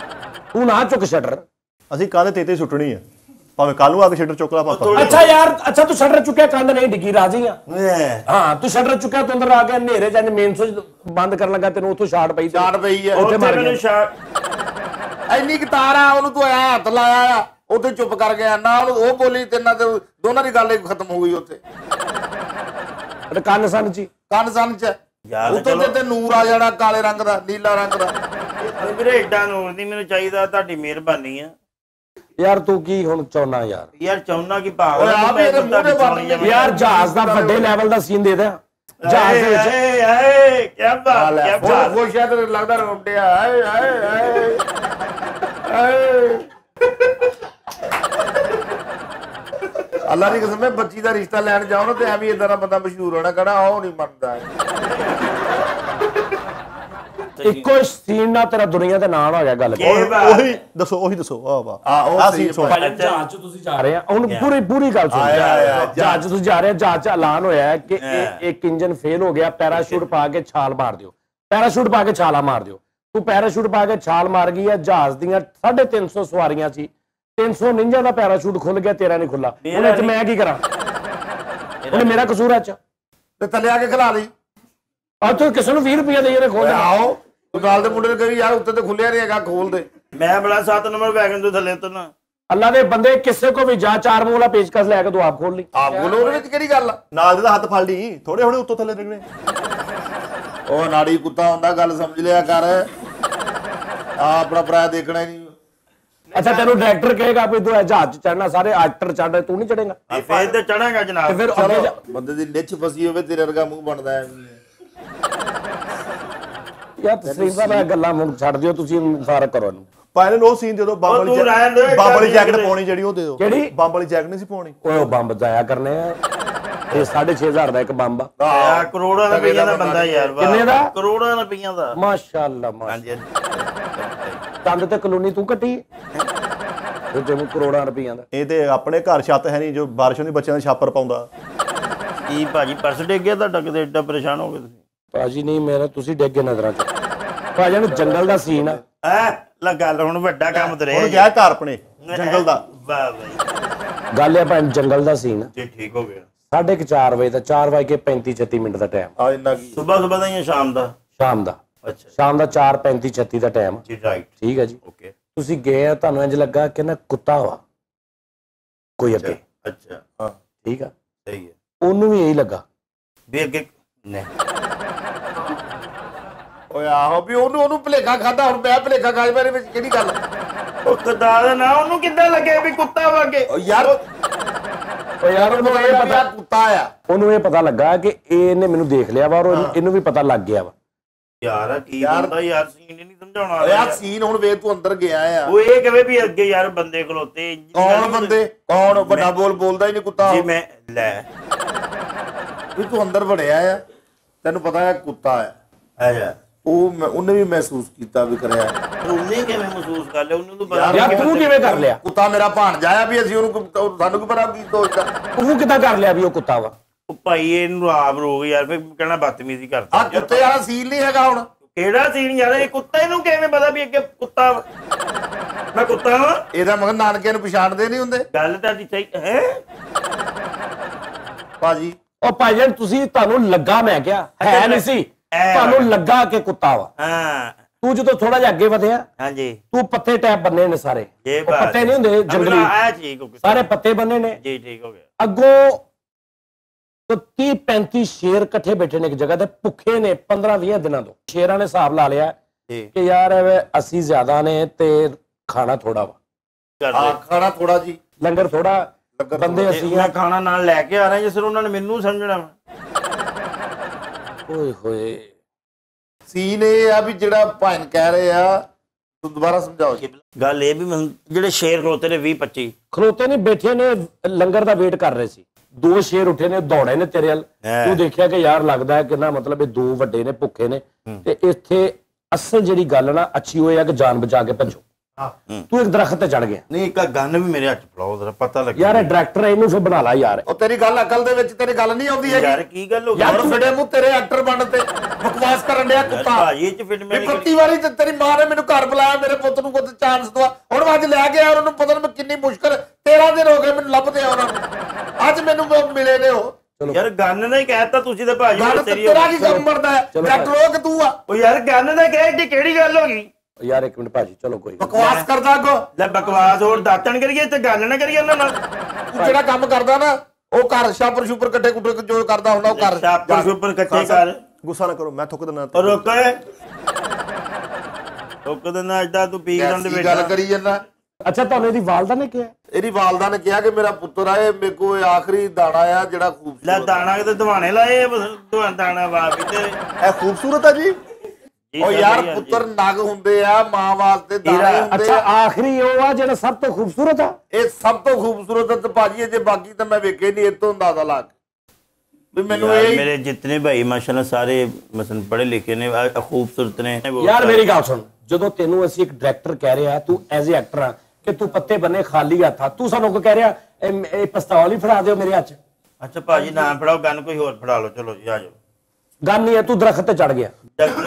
ਤੂੰ ਨਾ ਚੁੱਕ ਸ਼ਟਰ। ਅਸੀਂ ਕੰਧ ਤੇ ਤੇ ਸੁੱਟਣੀ ਆ, ਭਾਵੇਂ ਕੱਲ ਨੂੰ ਆ ਕੇ ਸ਼ਟਰ ਚੁੱਕ ਲਾ ਪਾਪਾ। ਅੱਛਾ ਯਾਰ, ਅੱਛਾ ਤੂੰ ਸ਼ਟਰ ਚੁੱਕਿਆ, ਕੰਧ ਨਹੀਂ ਡਿੱਗੀ, ਰਾਜੀ ਆ? ਹਾਂ, ਤੂੰ ਸ਼ਟਰ ਚੁੱਕਿਆ, ਤੂੰ ਅੰਦਰ ਆ ਗਿਆ, ਹਨੇਰੇ ਚ ਮੇਨ ਸੁਚ ਬੰਦ ਕਰਨ ਲੱਗਾ, ਤੈਨੂੰ ਉੱਥੋਂ ਸ਼ਾਟ ਪਈ, ਸ਼ਾਟ ਪਈ ਆ ਉੱਥੇ ਮਾਰ ਮੈਨੂੰ ਗਿਆ। ਸ਼ਾਟ ਇੰਨੀ ਕੁ ਤਾਰ ਆ, ਉਹਨੂੰ ਤੂੰ ਐ ਹੱਥ ਲਾਇਆ ਆ, ਉੱਥੇ ਚੁੱਪ ਕਰ ਗਿਆ ਨਾ, ਉਹ ਬੋਲੀ ਤਿੰਨਾਂ ਤੇ ਦੋਨਾਂ ਦੀ ਗੱਲ ਖਤਮ ਹੋ ਗਈ ਉੱਥੇ ਤੇ ਕੰਨ ਸਨ ਚ ਕੰਨ ਸੰਨ ਚ ਯਾਰ ਉੱਤੋਂ ਤੇ ਤੇ ਨੂਰ ਆ ਜਾਣਾ, ਕਾਲੇ ਰੰਗ ਦਾ, ਨੀਲਾ ਰੰਗ ਦਾ। ਵੀਰੇ ਏਡਾ ਨੂਰ ਨਹੀਂ ਮੈਨੂੰ ਚਾਹੀਦਾ, ਤੁਹਾਡੀ ਮਿਹਰਬਾਨੀ ਆ। ਯਾਰ ਤੂੰ ਕੀ ਹੁਣ ਚਾਹੁੰਦਾ ਯਾਰ? ਯਾਰ ਚਾਹੁੰਦਾ ਕਿ ਭਾਗ ਓਏ ਆਪ ਇਹਦੇ ਮੂੰਹ ਦੇ ਬੰਦ ਯਾਰ ਜਹਾਜ਼ ਦਾ ਵੱਡੇ ਲੈਵਲ ਦਾ ਸੀਨ ਦੇ ਦਿਆਂ, ਜਹਾਜ਼ ਦੇ ਵਿੱਚ। ਏ ਏ ਕੀ ਬਾਤ, ਕੀ ਬਹੁਤ ਬਾਤ। ਖੁਸ਼ ਹੈ ਤੇ ਲੱਗਦਾ ਰੋਂਡਿਆ ਆਏ ਆਏ ਆਏ ਆਏ। ਅੱਲਾ ਦੀ ਕਸਮ ਹੈ, ਬੱਚੀ ਦਾ ਰਿਸ਼ਤਾ ਲੈਣ ਜਾਓ ਨਾ ਤੇ ਐਵੇਂ ਇਦਾਂ ਦਾ ਬੰਦਾ ਮਸ਼ਹੂਰ ਹੋਣਾ, ਕਹਣਾ ਉਹ ਨਹੀਂ ਮੰਨਦਾ। ਇੱਕੋ ਸੀਨ ਨਾਲ ਤੇਰਾ ਦੁਨੀਆ ਦੇ ਨਾਲ ਹੋ ਗਿਆ ਗੱਲ। ਉਹੀ ਦੱਸੋ, ਉਹੀ ਦੱਸੋ। ਆ ਵਾਹ, ਆ ਉਹ ਆ ਸਹੀ ਸੀ ਸੁਣ। ਜਹਾਜ਼ 'ਚ ਤੁਸੀਂ ਜਾ ਰਹੇ ਆ, ਹੁਣ ਪੂਰੀ ਪੂਰੀ ਗੱਲ ਸੁਣ। ਜਹਾਜ਼ 'ਚ ਤੁਸੀਂ ਜਾ ਰਹੇ ਆ, ਜਹਾਜ਼ 'ਚ ਐਲਾਨ ਹੋਇਆ ਹੈ ਕਿ ਇਹ ਇੱਕ ਇੰਜਨ ਫੇਲ ਹੋ ਗਿਆ, ਪੈਰਾਸ਼ੂਟ ਪਾ ਕੇ ਛਾਲ ਮਾਰ ਦਿਓ, ਪੈਰਾਸ਼ੂਟ ਪਾ ਕੇ ਛਾਲਾ ਮਾਰ ਦਿਓ। ਤੂੰ ਪੈਰਾਸ਼ੂਟ ਪਾ ਕੇ ਛਾਲ ਮਾਰ ਗਈ ਹੈ, ਜਹਾਜ਼ ਦੀਆਂ ਸਾਢੇ ਤਿੰਨ ਸੌ ਸਵਾਰੀਆਂ ਸੀ, ਤਿੰਨ ਸੌ ਉਨੰਜਾ ਦਾ ਪੈਰਾਸ਼ੂਟ ਖੁੱਲ ਗਿਆ, ਤੇਰਾ ਨਹੀਂ ਖੁੱਲਾ। ਉਹਨੇ ਚ ਮੈਂ ਕੀ ਕਰਾਂ? ਉਹਨੇ ਮੇਰਾ ਕਸੂਰ ਅੱਛਾ ਤੇ ਥੱਲੇ ਆ ਕੇ ਖਿਲਾ ਲਈ। ਆ ਤੂੰ ਕਿਸੇ ਨੂੰ ਵੀਹ ਰੁਪਏ ਦੇ ਜਿਹੜੇ ਖੋਲ ਆਓ ਤੂੰ ਨਾਲ ਦੇ ਮੁੰਡੇ ਨੂੰ ਕਹੀ ਯਾਰ ਉੱਤੇ ਤੇ ਖੁੱਲਿਆ ਨਹੀਂ ਹੈਗਾ, ਖੋਲ ਦੇ। ਮੈਂ ਬੜਾ ਸੱਤ ਨੰਬਰ ਵੈਗਨ ਤੋਂ ਥੱਲੇ ਉਤਰਨਾ। ਅੱਲਾ ਦੇ ਬੰਦੇ, ਕਿਸੇ ਕੋ ਵੀ ਜਾ, ਚਾਰ ਮੋਲਾ ਪੇਚਕਸ ਲੈ ਕੇ ਤੂੰ ਆਪ ਖੋਲ ਲਈ। ਆਪ ਖੋਲੋ, ਉਹਦੇ ਵਿੱਚ ਕਿਹੜੀ ਗੱਲ ਆ? ਨਾਲ ਦੇ ਦਾ ਹੱਥ ਫੜ ਲਈ, ਥੋੜੇ ਥੋੜੇ ਉੱਤੋਂ ਥੱਲੇ ਨਿਕਲੇ। ਉਹ ਨਾੜੀ ਕੁੱਤਾ ਹੁੰਦਾ, ਗੱਲ ਸਮਝ ਲਿਆ ਕਰ। ਆ ਆਪਣਾ ਭਰਾ ਦੇਖਣਾ ਹੀ ਨਹੀਂ। ਅੱਛਾ ਤੈਨੂੰ ਡਾਇਰੈਕਟਰ ਕਹੇਗਾ ਵੀ ਤੂੰ ਜਹਾਜ਼ 'ਚ ਚੜਨਾ, ਸਾਰੇ ਐਕਟਰ ਚੜ੍ਹ, ਤੂੰ ਨਹੀਂ ਚੜੇਗਾ? ਫੇਰ ਤੇ ਚੜਾਂਗਾ ਤੇ ਜਨਾਬ। ਫਿਰ ਅੱਗੇ ਜਾ। ਬੰਦੇ ਦੀ ਨਿੱਛ ਫਸੀ ਹੋਵੇ, ਤੇਰੇ ਵਰਗਾ ਮੂੰਹ ਬਣਦਾ ਹੈ। ਯਾਰ ਤਸਲੀਮ ਸਾਹਿਬ ਇਹ ਗੱਲਾਂ ਮੁੰਡ ਛੱਡ ਦਿਓ, ਤੁਸੀਂ ਫਰਕ ਕਰੋ ਇਹਨੂੰ। ਪਾਇਲ ਨੂੰ ਉਹ ਸੀਨ ਦੇ ਦਿਓ, ਬੰਬ ਉਹ ਤੂੰ ਵਾਲੀ ਰਹਿਣ ਦੇ, ਬੰਬ ਵਾਲੀ ਚੱਲ ਜੈਕਟ ਦੇ। ਪਾਉਣੀ ਜਿਹੜੀ, ਉਹ ਦੇ ਦਿਓ। ਕਿਹੜੀ? ਬੰਬ ਵਾਲੀ ਜੈਕਟ ਨਹੀਂ ਸੀ ਪਾਉਣੀ। ਓਏ ਉਹ ਬੰਬ ਜਾਇਆ ਕਰਨੇ ਆ, ਇਹ ਸਾਢੇ ਛੇ ਹਜ਼ਾਰ ਦਾ ਇੱਕ ਬੰਬ ਆ। ਯਾਰ ਕਰੋੜਾਂ ਰੁਪਈਆ ਦਾ ਬੰਦਾ ਯਾਰ। ਵਾਹ। ਕਿੰਨੇ ਦਾ? ਕਰੋੜਾਂ ਰੁਪਈਆ ਦਾ। ਮਾਸ਼ਾਅੱਲਾ ਮਾਸ਼ਾਅੱਲਾ। ਹਾਂਜੀ ਚੰਦ ਤੇ ਕਲੋਨੀ ਤੂੰ ਕੱਟੀ ਤੇ ਤੈਨੂੰ ਕਰੋੜਾਂ ਰੁਪਈਆਂ ਦਾ। ਇਹ ਤੇ ਆਪਣੇ ਘਰ ਛੱਤ ਹੈ ਨਹੀਂ, ਜੋ ਬਾਰਿਸ਼ ਹੁੰਦੀ ਬੱਚਿਆਂ ਦੇ ਛਾਪਰ ਪਾਉਂਦਾ। ਕੀ ਭਾਜੀ ਪਰਸ ਡਿੱਗ ਗਿਆ ਤੁਹਾਡਾ? ਕਿਤੇ ਏਡਾ ਪਰੇਸ਼ਾਨ ਹੋ ਗਏ ਤੁਸੀਂ? ਭਾਜੀ ਨਹੀਂ, ਮੇਰਾ ਤੁਸੀਂ ਡਿੱਗੇ ਨਜ਼ਰਾਂ 'ਚ। ਭਾਜੀ ਜੰਗਲ ਦਾ ਸੀਨ ਆ। ਐ ਲੈ ਗੱਲ ਹੁਣ ਵੱਡਾ ਕੰਮ ਤੇ ਹੁਣ ਰਿਹਾ ਗਿਆ ਘਰ ਆਪਣੇ ਜੰਗਲ ਦਾ। ਵਾਹ ਬਾਈ ਗੱਲ ਹੈ ਭਾਈ ਜੰਗਲ ਦਾ ਸੀਨ। ਜੀ ਠੀਕ ਹੋ ਗਿਆ। ਸਾਢੇ ਕੁ ਚਾਰ ਵਜੇ ਦਾ, ਚਾਰ ਵਜੇ ਕੇ ਪੈਂਤੀ ਛੱਤੀ ਮਿੰਟ ਦਾ ਟਾਈਮ, ਆ ਇੰਨਾ ਕੀ ਸਵੇਰ ਸਵੇਰ ਦਾ ਜਾਂ ਸ਼ਾਮ ਦਾ? ਸ਼ਾਮ ਦਾ। ਅੱਛਾ ਸ਼ਾਮ ਦਾ ਚਾਰ ਪੈਂਤੀ ਛੱਤੀ ਦਾ ਟਾਈਮ। ਜੀ ਰਾਈਟ ਠੀਕ ਹੈ ਜੀ। ਓਕੇ ਤੁਸੀਂ ਗਏ ਆ, ਤੁਹਾਨੂੰ ਇੰਜ ਲੱਗਾ ਕਿ ਨਾ ਕੁੱਤਾ ਵਾ ਕੋਈ ਅੱਗੇ। ਅੱਛਾ ਹਾਂ ਠੀਕ ਆ, ਸਹੀ ਹੈ। ਉਹਨੂੰ ਵੀ ਇਹੀ ਲੱਗਾ। ਵੀ ਅੱਗੇ ਨਹੀਂ ਓਏ ਆਹੋ ਵੀ ਉਹਨੂੰ ਉਹਨੂੰ ਭਲੇਖਾ ਖਾਦਾ, ਹੁਣ ਮੈਂ ਭਲੇਖਾ ਖਾ ਮੇਰੇ ਵਿੱਚ ਕਿਹੜੀ ਗੱਲ? ਉਹ ਖੁਦਾ ਦਾ ਨਾ, ਉਹਨੂੰ ਕਿੱਦਾਂ ਲੱਗੇ ਵੀ ਕੁੱਤਾ ਵਾਗੇ? ਓ ਯਾਰ ਓ ਯਾਰ ਉਹਨੂੰ ਇਹ ਪਤਾ, ਕੁੱਤਾ ਆ। ਉਹਨੂੰ ਇਹ ਪਤਾ ਲੱਗਾ ਕਿ ਇਹਨੇ ਮੈਨੂੰ ਦੇਖ ਲਿਆ ਵਾ, ਔਰ ਇਹਨੂੰ- ਇਹਨੂੰ ਵੀ ਪਤਾ ਲੱਗ ਗਿਆ ਵਾ। ਯਾਰ ਕੀ ਹੁੰਦਾ ਯਾਰ, ਸੀਨ ਨਹੀਂ ਸਮਝਾਉਣਾ। ਓਏ ਆ ਸੀਨ ਹੁਣ ਵੇ ਤੂੰ ਅੰਦਰ ਗਿਆ ਆ। ਉਹ ਇਹ ਕਹੇ ਵੀ ਅੱਗੇ ਯਾਰ ਬੰਦੇ ਖਲੋਤੇ। ਕੌਣ ਬੰਦੇ? ਕੌਣ? ਵੱਡਾ ਬੋਲ ਬੋਲਦਾ ਹੀ ਨਹੀਂ ਕੁੱਤਾ। ਜੀ ਮੈਂ ਲੈ ਵੀ ਤੂੰ ਅੰਦਰ ਵੜਿਆ ਆ, ਤੈਨੂੰ ਪਤਾ ਹੈ ਕੁੱਤਾ ਆ। ਆਇਆ ਉਹ ਮੈਂ- ਉਹਨੇ ਵੀ ਮਹਿਸੂਸ ਕੀਤਾ ਵੀ ਕਰਿਆ। ਉਹਨੇ ਕਿਵੇਂ ਮਹਿਸੂਸ ਕਰ ਲਿਆ? ਉਹਨੂੰ ਤਾਂ ਪਤਾ ਯਾਰ ਤੂੰ ਕਿਵੇਂ ਕਰ ਲਿਆ? ਕੁੱਤਾ ਮੇਰਾ ਭਾਣਜਾ ਆ, ਵੀ ਅਸੀਂ ਉਹਨੂੰ ਕੁ- ਸਾਨੂੰ ਕੀ ਪਤਾ ਕੀ ਸੋਚਦਾ। ਤੂੰ ਕਿੱਦਾਂ ਕਰ ਲਿਆ ਵੀ ਉਹ ਕੁੱਤਾ ਵਾ? ਉਹ ਭਾਈ ਇਹਨੂੰ ਆਪ ਰੋਗ ਯਾਰ, ਫਿਰ ਕਹਿਣਾ ਬਦਤਮੀਜ਼ੀ ਕਰਦਾ। ਆ ਕੁੱਤੇ ਵਾਲਾ ਸੀਨ ਨਹੀਂ ਹੈਗਾ ਹੁਣ। ਕਿਹੜਾ ਸੀਨ ਯਾਰ? ਇਹ ਕੁੱਤੇ ਨੂੰ ਕਿਵੇਂ ਪਤਾ ਵੀ ਅੱਗੇ ਕੁੱਤਾ ਵਾ? ਮੈਂ ਕੁੱਤਾ ਵਾਂ? ਇਹਦਾ ਮਗਰ ਨਾਨਕਿਆਂ ਨੂੰ ਪਛਾਣਦੇ ਨਹੀਂ ਹੁੰਦੇ ਗੱਲ ਤੁਹਾਡੀ ਸਹੀ ਹੈ ਭਾਜੀ। ਉਹ ਭਾਈ ਜਾਨ ਤੁਸੀਂ, ਤੁਹਾਨੂੰ ਲੱਗਾ, ਮੈਂ ਕਿਹਾ ਹੈ ਨਹੀਂ ਸੀ, ਤੁਹਾਨੂੰ ਲੱਗਾ ਕਿ ਕੁੱਤਾ ਵਾ। ਹਾਂ ਤੂੰ ਜਦੋਂ ਥੋੜਾ ਜਿਹਾ ਅੱਗੇ ਵਧਿਆ, ਹਾਂਜੀ ਤੂੰ ਪੱਤੇ ਟੈਪ ਬੰਨੇ ਨੇ ਸਾਰੇ। ਇਹ ਉਹ ਬਾਤ ਪੱਤੇ ਨਹੀਂ ਹੁੰਦੇ ਜੰਗਲੀ, ਆ ਠੀਕ ਹੋ ਗਿਆ। ਸਾਰੇ ਪੱਤੇ ਬੰਨੇ ਨੇ। ਜੀ ਠੀਕ ਹੋ ਗਿਆ। ਅੱਗੋਂ ਤੀਹ ਪੈਂਤੀ ਸ਼ੇਰ ਇਕੱਠੇ ਬੈਠੇ ਨੇ ਇੱਕ ਜਗ੍ਹਾ ਤੇ, ਭੁੱਖੇ ਨੇ ਪੰਦਰਾਂ ਵੀਹ ਦਿਨਾਂ ਤੋਂ। ਸ਼ੇਰਾਂ ਨੇ ਹਿਸਾਬ ਲਾ ਲਿਆ ਜੀ ਕਿ ਯਾਰ ਅਸੀਂ ਜ਼ਿਆਦਾ ਨੇ ਤੇ ਖਾਣਾ ਥੋੜਾ ਵਾ, ਕਰ ਆ ਲੈ। ਖਾਣਾ ਥੋੜਾ ਜੀ, ਲੰਗਰ ਥੋੜਾ, ਬੰਦੇ ਅਸੀਂ ਆ। ਮੈਂ ਖਾਣਾ ਨਾਲ ਲੈ ਕੇ ਆ ਰਿਹਾ ਜਿਸ ਉਹਨਾਂ ਨੇ ਮੈਨੂੰ ਸਮਝਣਾ ਵਾ। ਓਏ ਹੋਏ, ਸੀਨ ਇਹ ਆ ਵੀ ਜਿਹੜਾ ਭਾਣ ਕਹਿ ਰਹੇ ਆ, ਤੂੰ ਦੁਬਾਰਾ ਸਮਝਾਓ ਜੀ। ਗੱਲ ਇਹ ਵੀ ਮੈਨੂੰ- ਜਿਹੜੇ ਸ਼ੇਰ ਖਲੋਤੇ ਨੇ ਵੀਹ ਪੱਚੀ ਖਲੋਤੇ ਨੇ, ਬੈਠੇ ਨੇ, ਲੰਗਰ ਦਾ ਵੇਟ ਕਰ ਰਹੇ ਸੀ। ਦੋ ਸ਼ੇਰ ਉੱਠੇ ਨੇ, ਦੌੜੇ ਨੇ ਤੇਰੇ ਵੱਲ। ਤੂੰ ਦੇਖਿਆ ਕਿ ਯਾਰ ਲੱਗਦਾ ਹੈ ਕਿ ਨਾ, ਮਤਲਬ ਇਹ ਦੋ ਵੱਡੇ ਨੇ, ਭੁੱਖੇ ਨੇ, ਤੇ ਇੱਥੇ ਅਸਲ ਜਿਹੜੀ ਗੱਲ ਨਾ ਅੱਛੀ ਹੋਈ ਆ ਕਿ ਜਾਨ ਬਚਾ ਕੇ ਭੱਜੋ। ਤੂੰ ਇੱਕ ਦਰਖਤ ਤੇ ਚੜ ਗਿਆ ਨਹੀਂ ਇੱਕ ਗਨ ਵੀ ਮੇਰੇ ਹੱਥ ਫੜਾਓ ਜ਼ਰਾ ਪਤਾ ਲੱਗੇ ਯਾਰ ਇਹ ਡਾਇਰੈਕਟਰ ਇਹਨੂੰ ਫਿਰ ਬਣਾ ਲਾ ਯਾਰ ਉਹ ਤੇਰੀ ਗੱਲ ਅਕਲ ਦੇ ਵਿੱਚ ਤੇਰੀ ਗੱਲ ਨਹੀਂ ਆਉਂਦੀ ਹੈਗੀ ਯਾਰ ਕੀ ਗੱਲ ਹੋ ਗਈ ਯਾਰ ਫਿੜੇ ਮੂੰਹ ਤੇਰੇ ਐਕਟਰ ਬਣ ਤੇ ਬਕਵਾਸ ਕਰਨ ਡਿਆ ਕੁੱਤਾ ਭਾਜੀ ਇਹ ਚ ਫਿਟ ਮੈਂ ਵੀ ਪੱਤੀ ਵਾਰੀ ਤੇ ਤੇਰੀ ਮਾਂ ਨੇ ਮੈਨੂੰ ਘਰ ਬੁਲਾਇਆ ਮੇਰੇ ਪੁੱਤ ਨੂੰ ਕੋਈ ਚਾਂਸ ਦਵਾ ਹੁਣ ਮੈਂ ਅੱਜ ਲੈ ਕੇ ਆਇਆ ਉਹਨੂੰ ਪਤਾ ਨਹੀਂ ਕਿੰਨੀ ਮੁਸ਼ਕਲ ਤੇਰਾਂ ਦਿਨ ਹੋ ਗਏ ਮੈਨੂੰ ਲੱਭਦੇ ਆ ਉਹਨਾਂ ਨੂੰ ਅੱਜ ਮੈਨੂੰ ਮਿਲੇ ਨੇ ਉਹ ਯਾਰ ਗਨ ਨੇ ਕਹਿਤਾ ਤੁਸੀਂ ਤੇ ਭਾਜੀ ਗੱਲ ਤੇਰਾ ਕੀ ਕੰਮ ਮਰਦਾ ਹੈ ਡਾਕਟਰ ਉਹ ਕਿ ਤੂੰ ਆ ਉਹ ਯਾਰ ਗਨ ਨੇ ਕਹਿ ਕਿ ਕਿਹੜੀ ਗੱਲ ਹੋ ਗਈ ਯਾਰ ਇੱਕ ਮਿੰਟ ਭਾਜੀ ਚਲੋ ਕੋਈ ਬਕਵਾਸ ਕਰਦਾ ਅੱਗੋਂ ਲੈ ਬਕਵਾਸ ਹੋਰ ਦਾਤਣ ਕਰੀਏ ਤੇ ਗੱਲ ਨਾ ਕਰੀਏ ਉਹਨਾਂ ਨਾਲ ਤੂੰ ਜਿਹੜਾ ਕੰਮ ਕਰਦਾ ਨਾ ਉਹ ਘਰ ਸ਼ਾਪਰ ਸ਼ੂਪਰ ਕੱਟੇ ਕੁੱਟੇ ਜੋ ਕਰਦਾ ਹੁੰਦਾ ਉਹ ਕਰ ਸ਼ਾਪਰ ਸ਼ੂਪਰ ਕੱਟੇ ਕਰ ਗੁੱਸਾ ਨਾ ਕਰੋ ਮੈਂ ਥੁੱਕ ਦਿੰਦਾ ਔਰ ਰੋਕੇ ਰੋਕ ਦਿੰਦਾ ਐਡਾ ਤੂੰ ਪੀ ਗੰਦ ਐਸੀ ਵਿੱਚ ਗੱਲ ਕਰੀ ਜਾਂਦਾ ਅੱਛਾ ਤੁਹਾਨੂੰ ਇਹਦੀ ਵਾਲਦਾ ਨੇ ਕਿਹਾ ਇਹਦੀ ਵਾਲਦਾ ਨੇ ਕਿਹਾ ਕਿ ਮੇਰਾ ਪੁੱਤਰ ਆ ਇਹ ਮੇਰੇ ਕੋਲ ਆਖਰੀ ਦਾਣਾ ਆ ਜਿਹੜਾ ਲੈ ਖੂਬਸੂਰਤ ਦਾਣਾ ਕਿਤੇ ਦਵਾਣੇ ਲਾਏ ਦਵਾਨ ਦਾਣਾ ਵਾਹ ਵੀ ਤੇ ਇਹ ਖੂਬਸੂਰਤ ਆ ਜੀ ਉਹ ਯਾਰ ਪੁੱਤਰ ਨਗ ਹੁੰਦੇ ਆ ਮਾਂ ਵਾਸਤੇ ਦਾਣੇ ਹੁੰਦੇ ਅੱਛਾ ਆ ਆਖਰੀ ਉਹ ਆ ਜਿਹੜਾ ਸਭ ਤੋਂ ਖੂਬਸੂਰਤ ਆ ਇਹ ਸਭ ਤੋਂ ਖੂਬਸੂਰਤ ਤੇ ਭਾਜੀ ਜੇ ਬਾਕੀ ਤਾਂ ਮੈਂ ਵੇਖੇ ਨਹੀਂ ਇਹ ਤੋਂ ਅੰਦਾਜ਼ਾ ਲਾ ਕੇ ਵੀ ਮੈਨੂੰ यार ਇਹ मेरे जितने भाई माशाल्लाह सारे मसलन पढ़े लिखे ने आ, खूबसूरत ने ਯਾਰ ਮੇਰੀ ਗੱਲ ਸੁਣ ਜਦੋਂ ਤੈਨੂੰ ਅਸੀਂ ਇੱਕ ਡਾਇਰੈਕਟਰ ਕਹਿ ਰਿਹਾ ਤੂੰ ਐਜ਼ ਅ ਐਕਟਰ ਆ ਕਿ ਤੂੰ ਪੱਤੇ ਬੰਨੇ ਖਾਲੀ ਹੱਥ ਆ ਤੂੰ ਸਾਨੂੰ ਕੋ ਕਹਿ ਰਿਹਾ ਇਹ ਇਹ ਪਿਸਤੌਲ ਹੀ ਫੜਾ ਦਿਓ ਮੇਰੇ ਹੱਥ 'ਚ अच्छा भाजी नाम फड़ाओ गन कोई और फड़ा लो चलो जी आ जाओ ਗੱਲ ਨਹੀਂ ਹੈ ਤੂੰ ਦਰਖਤ ਤੇ ਚੜ ਗਿਆ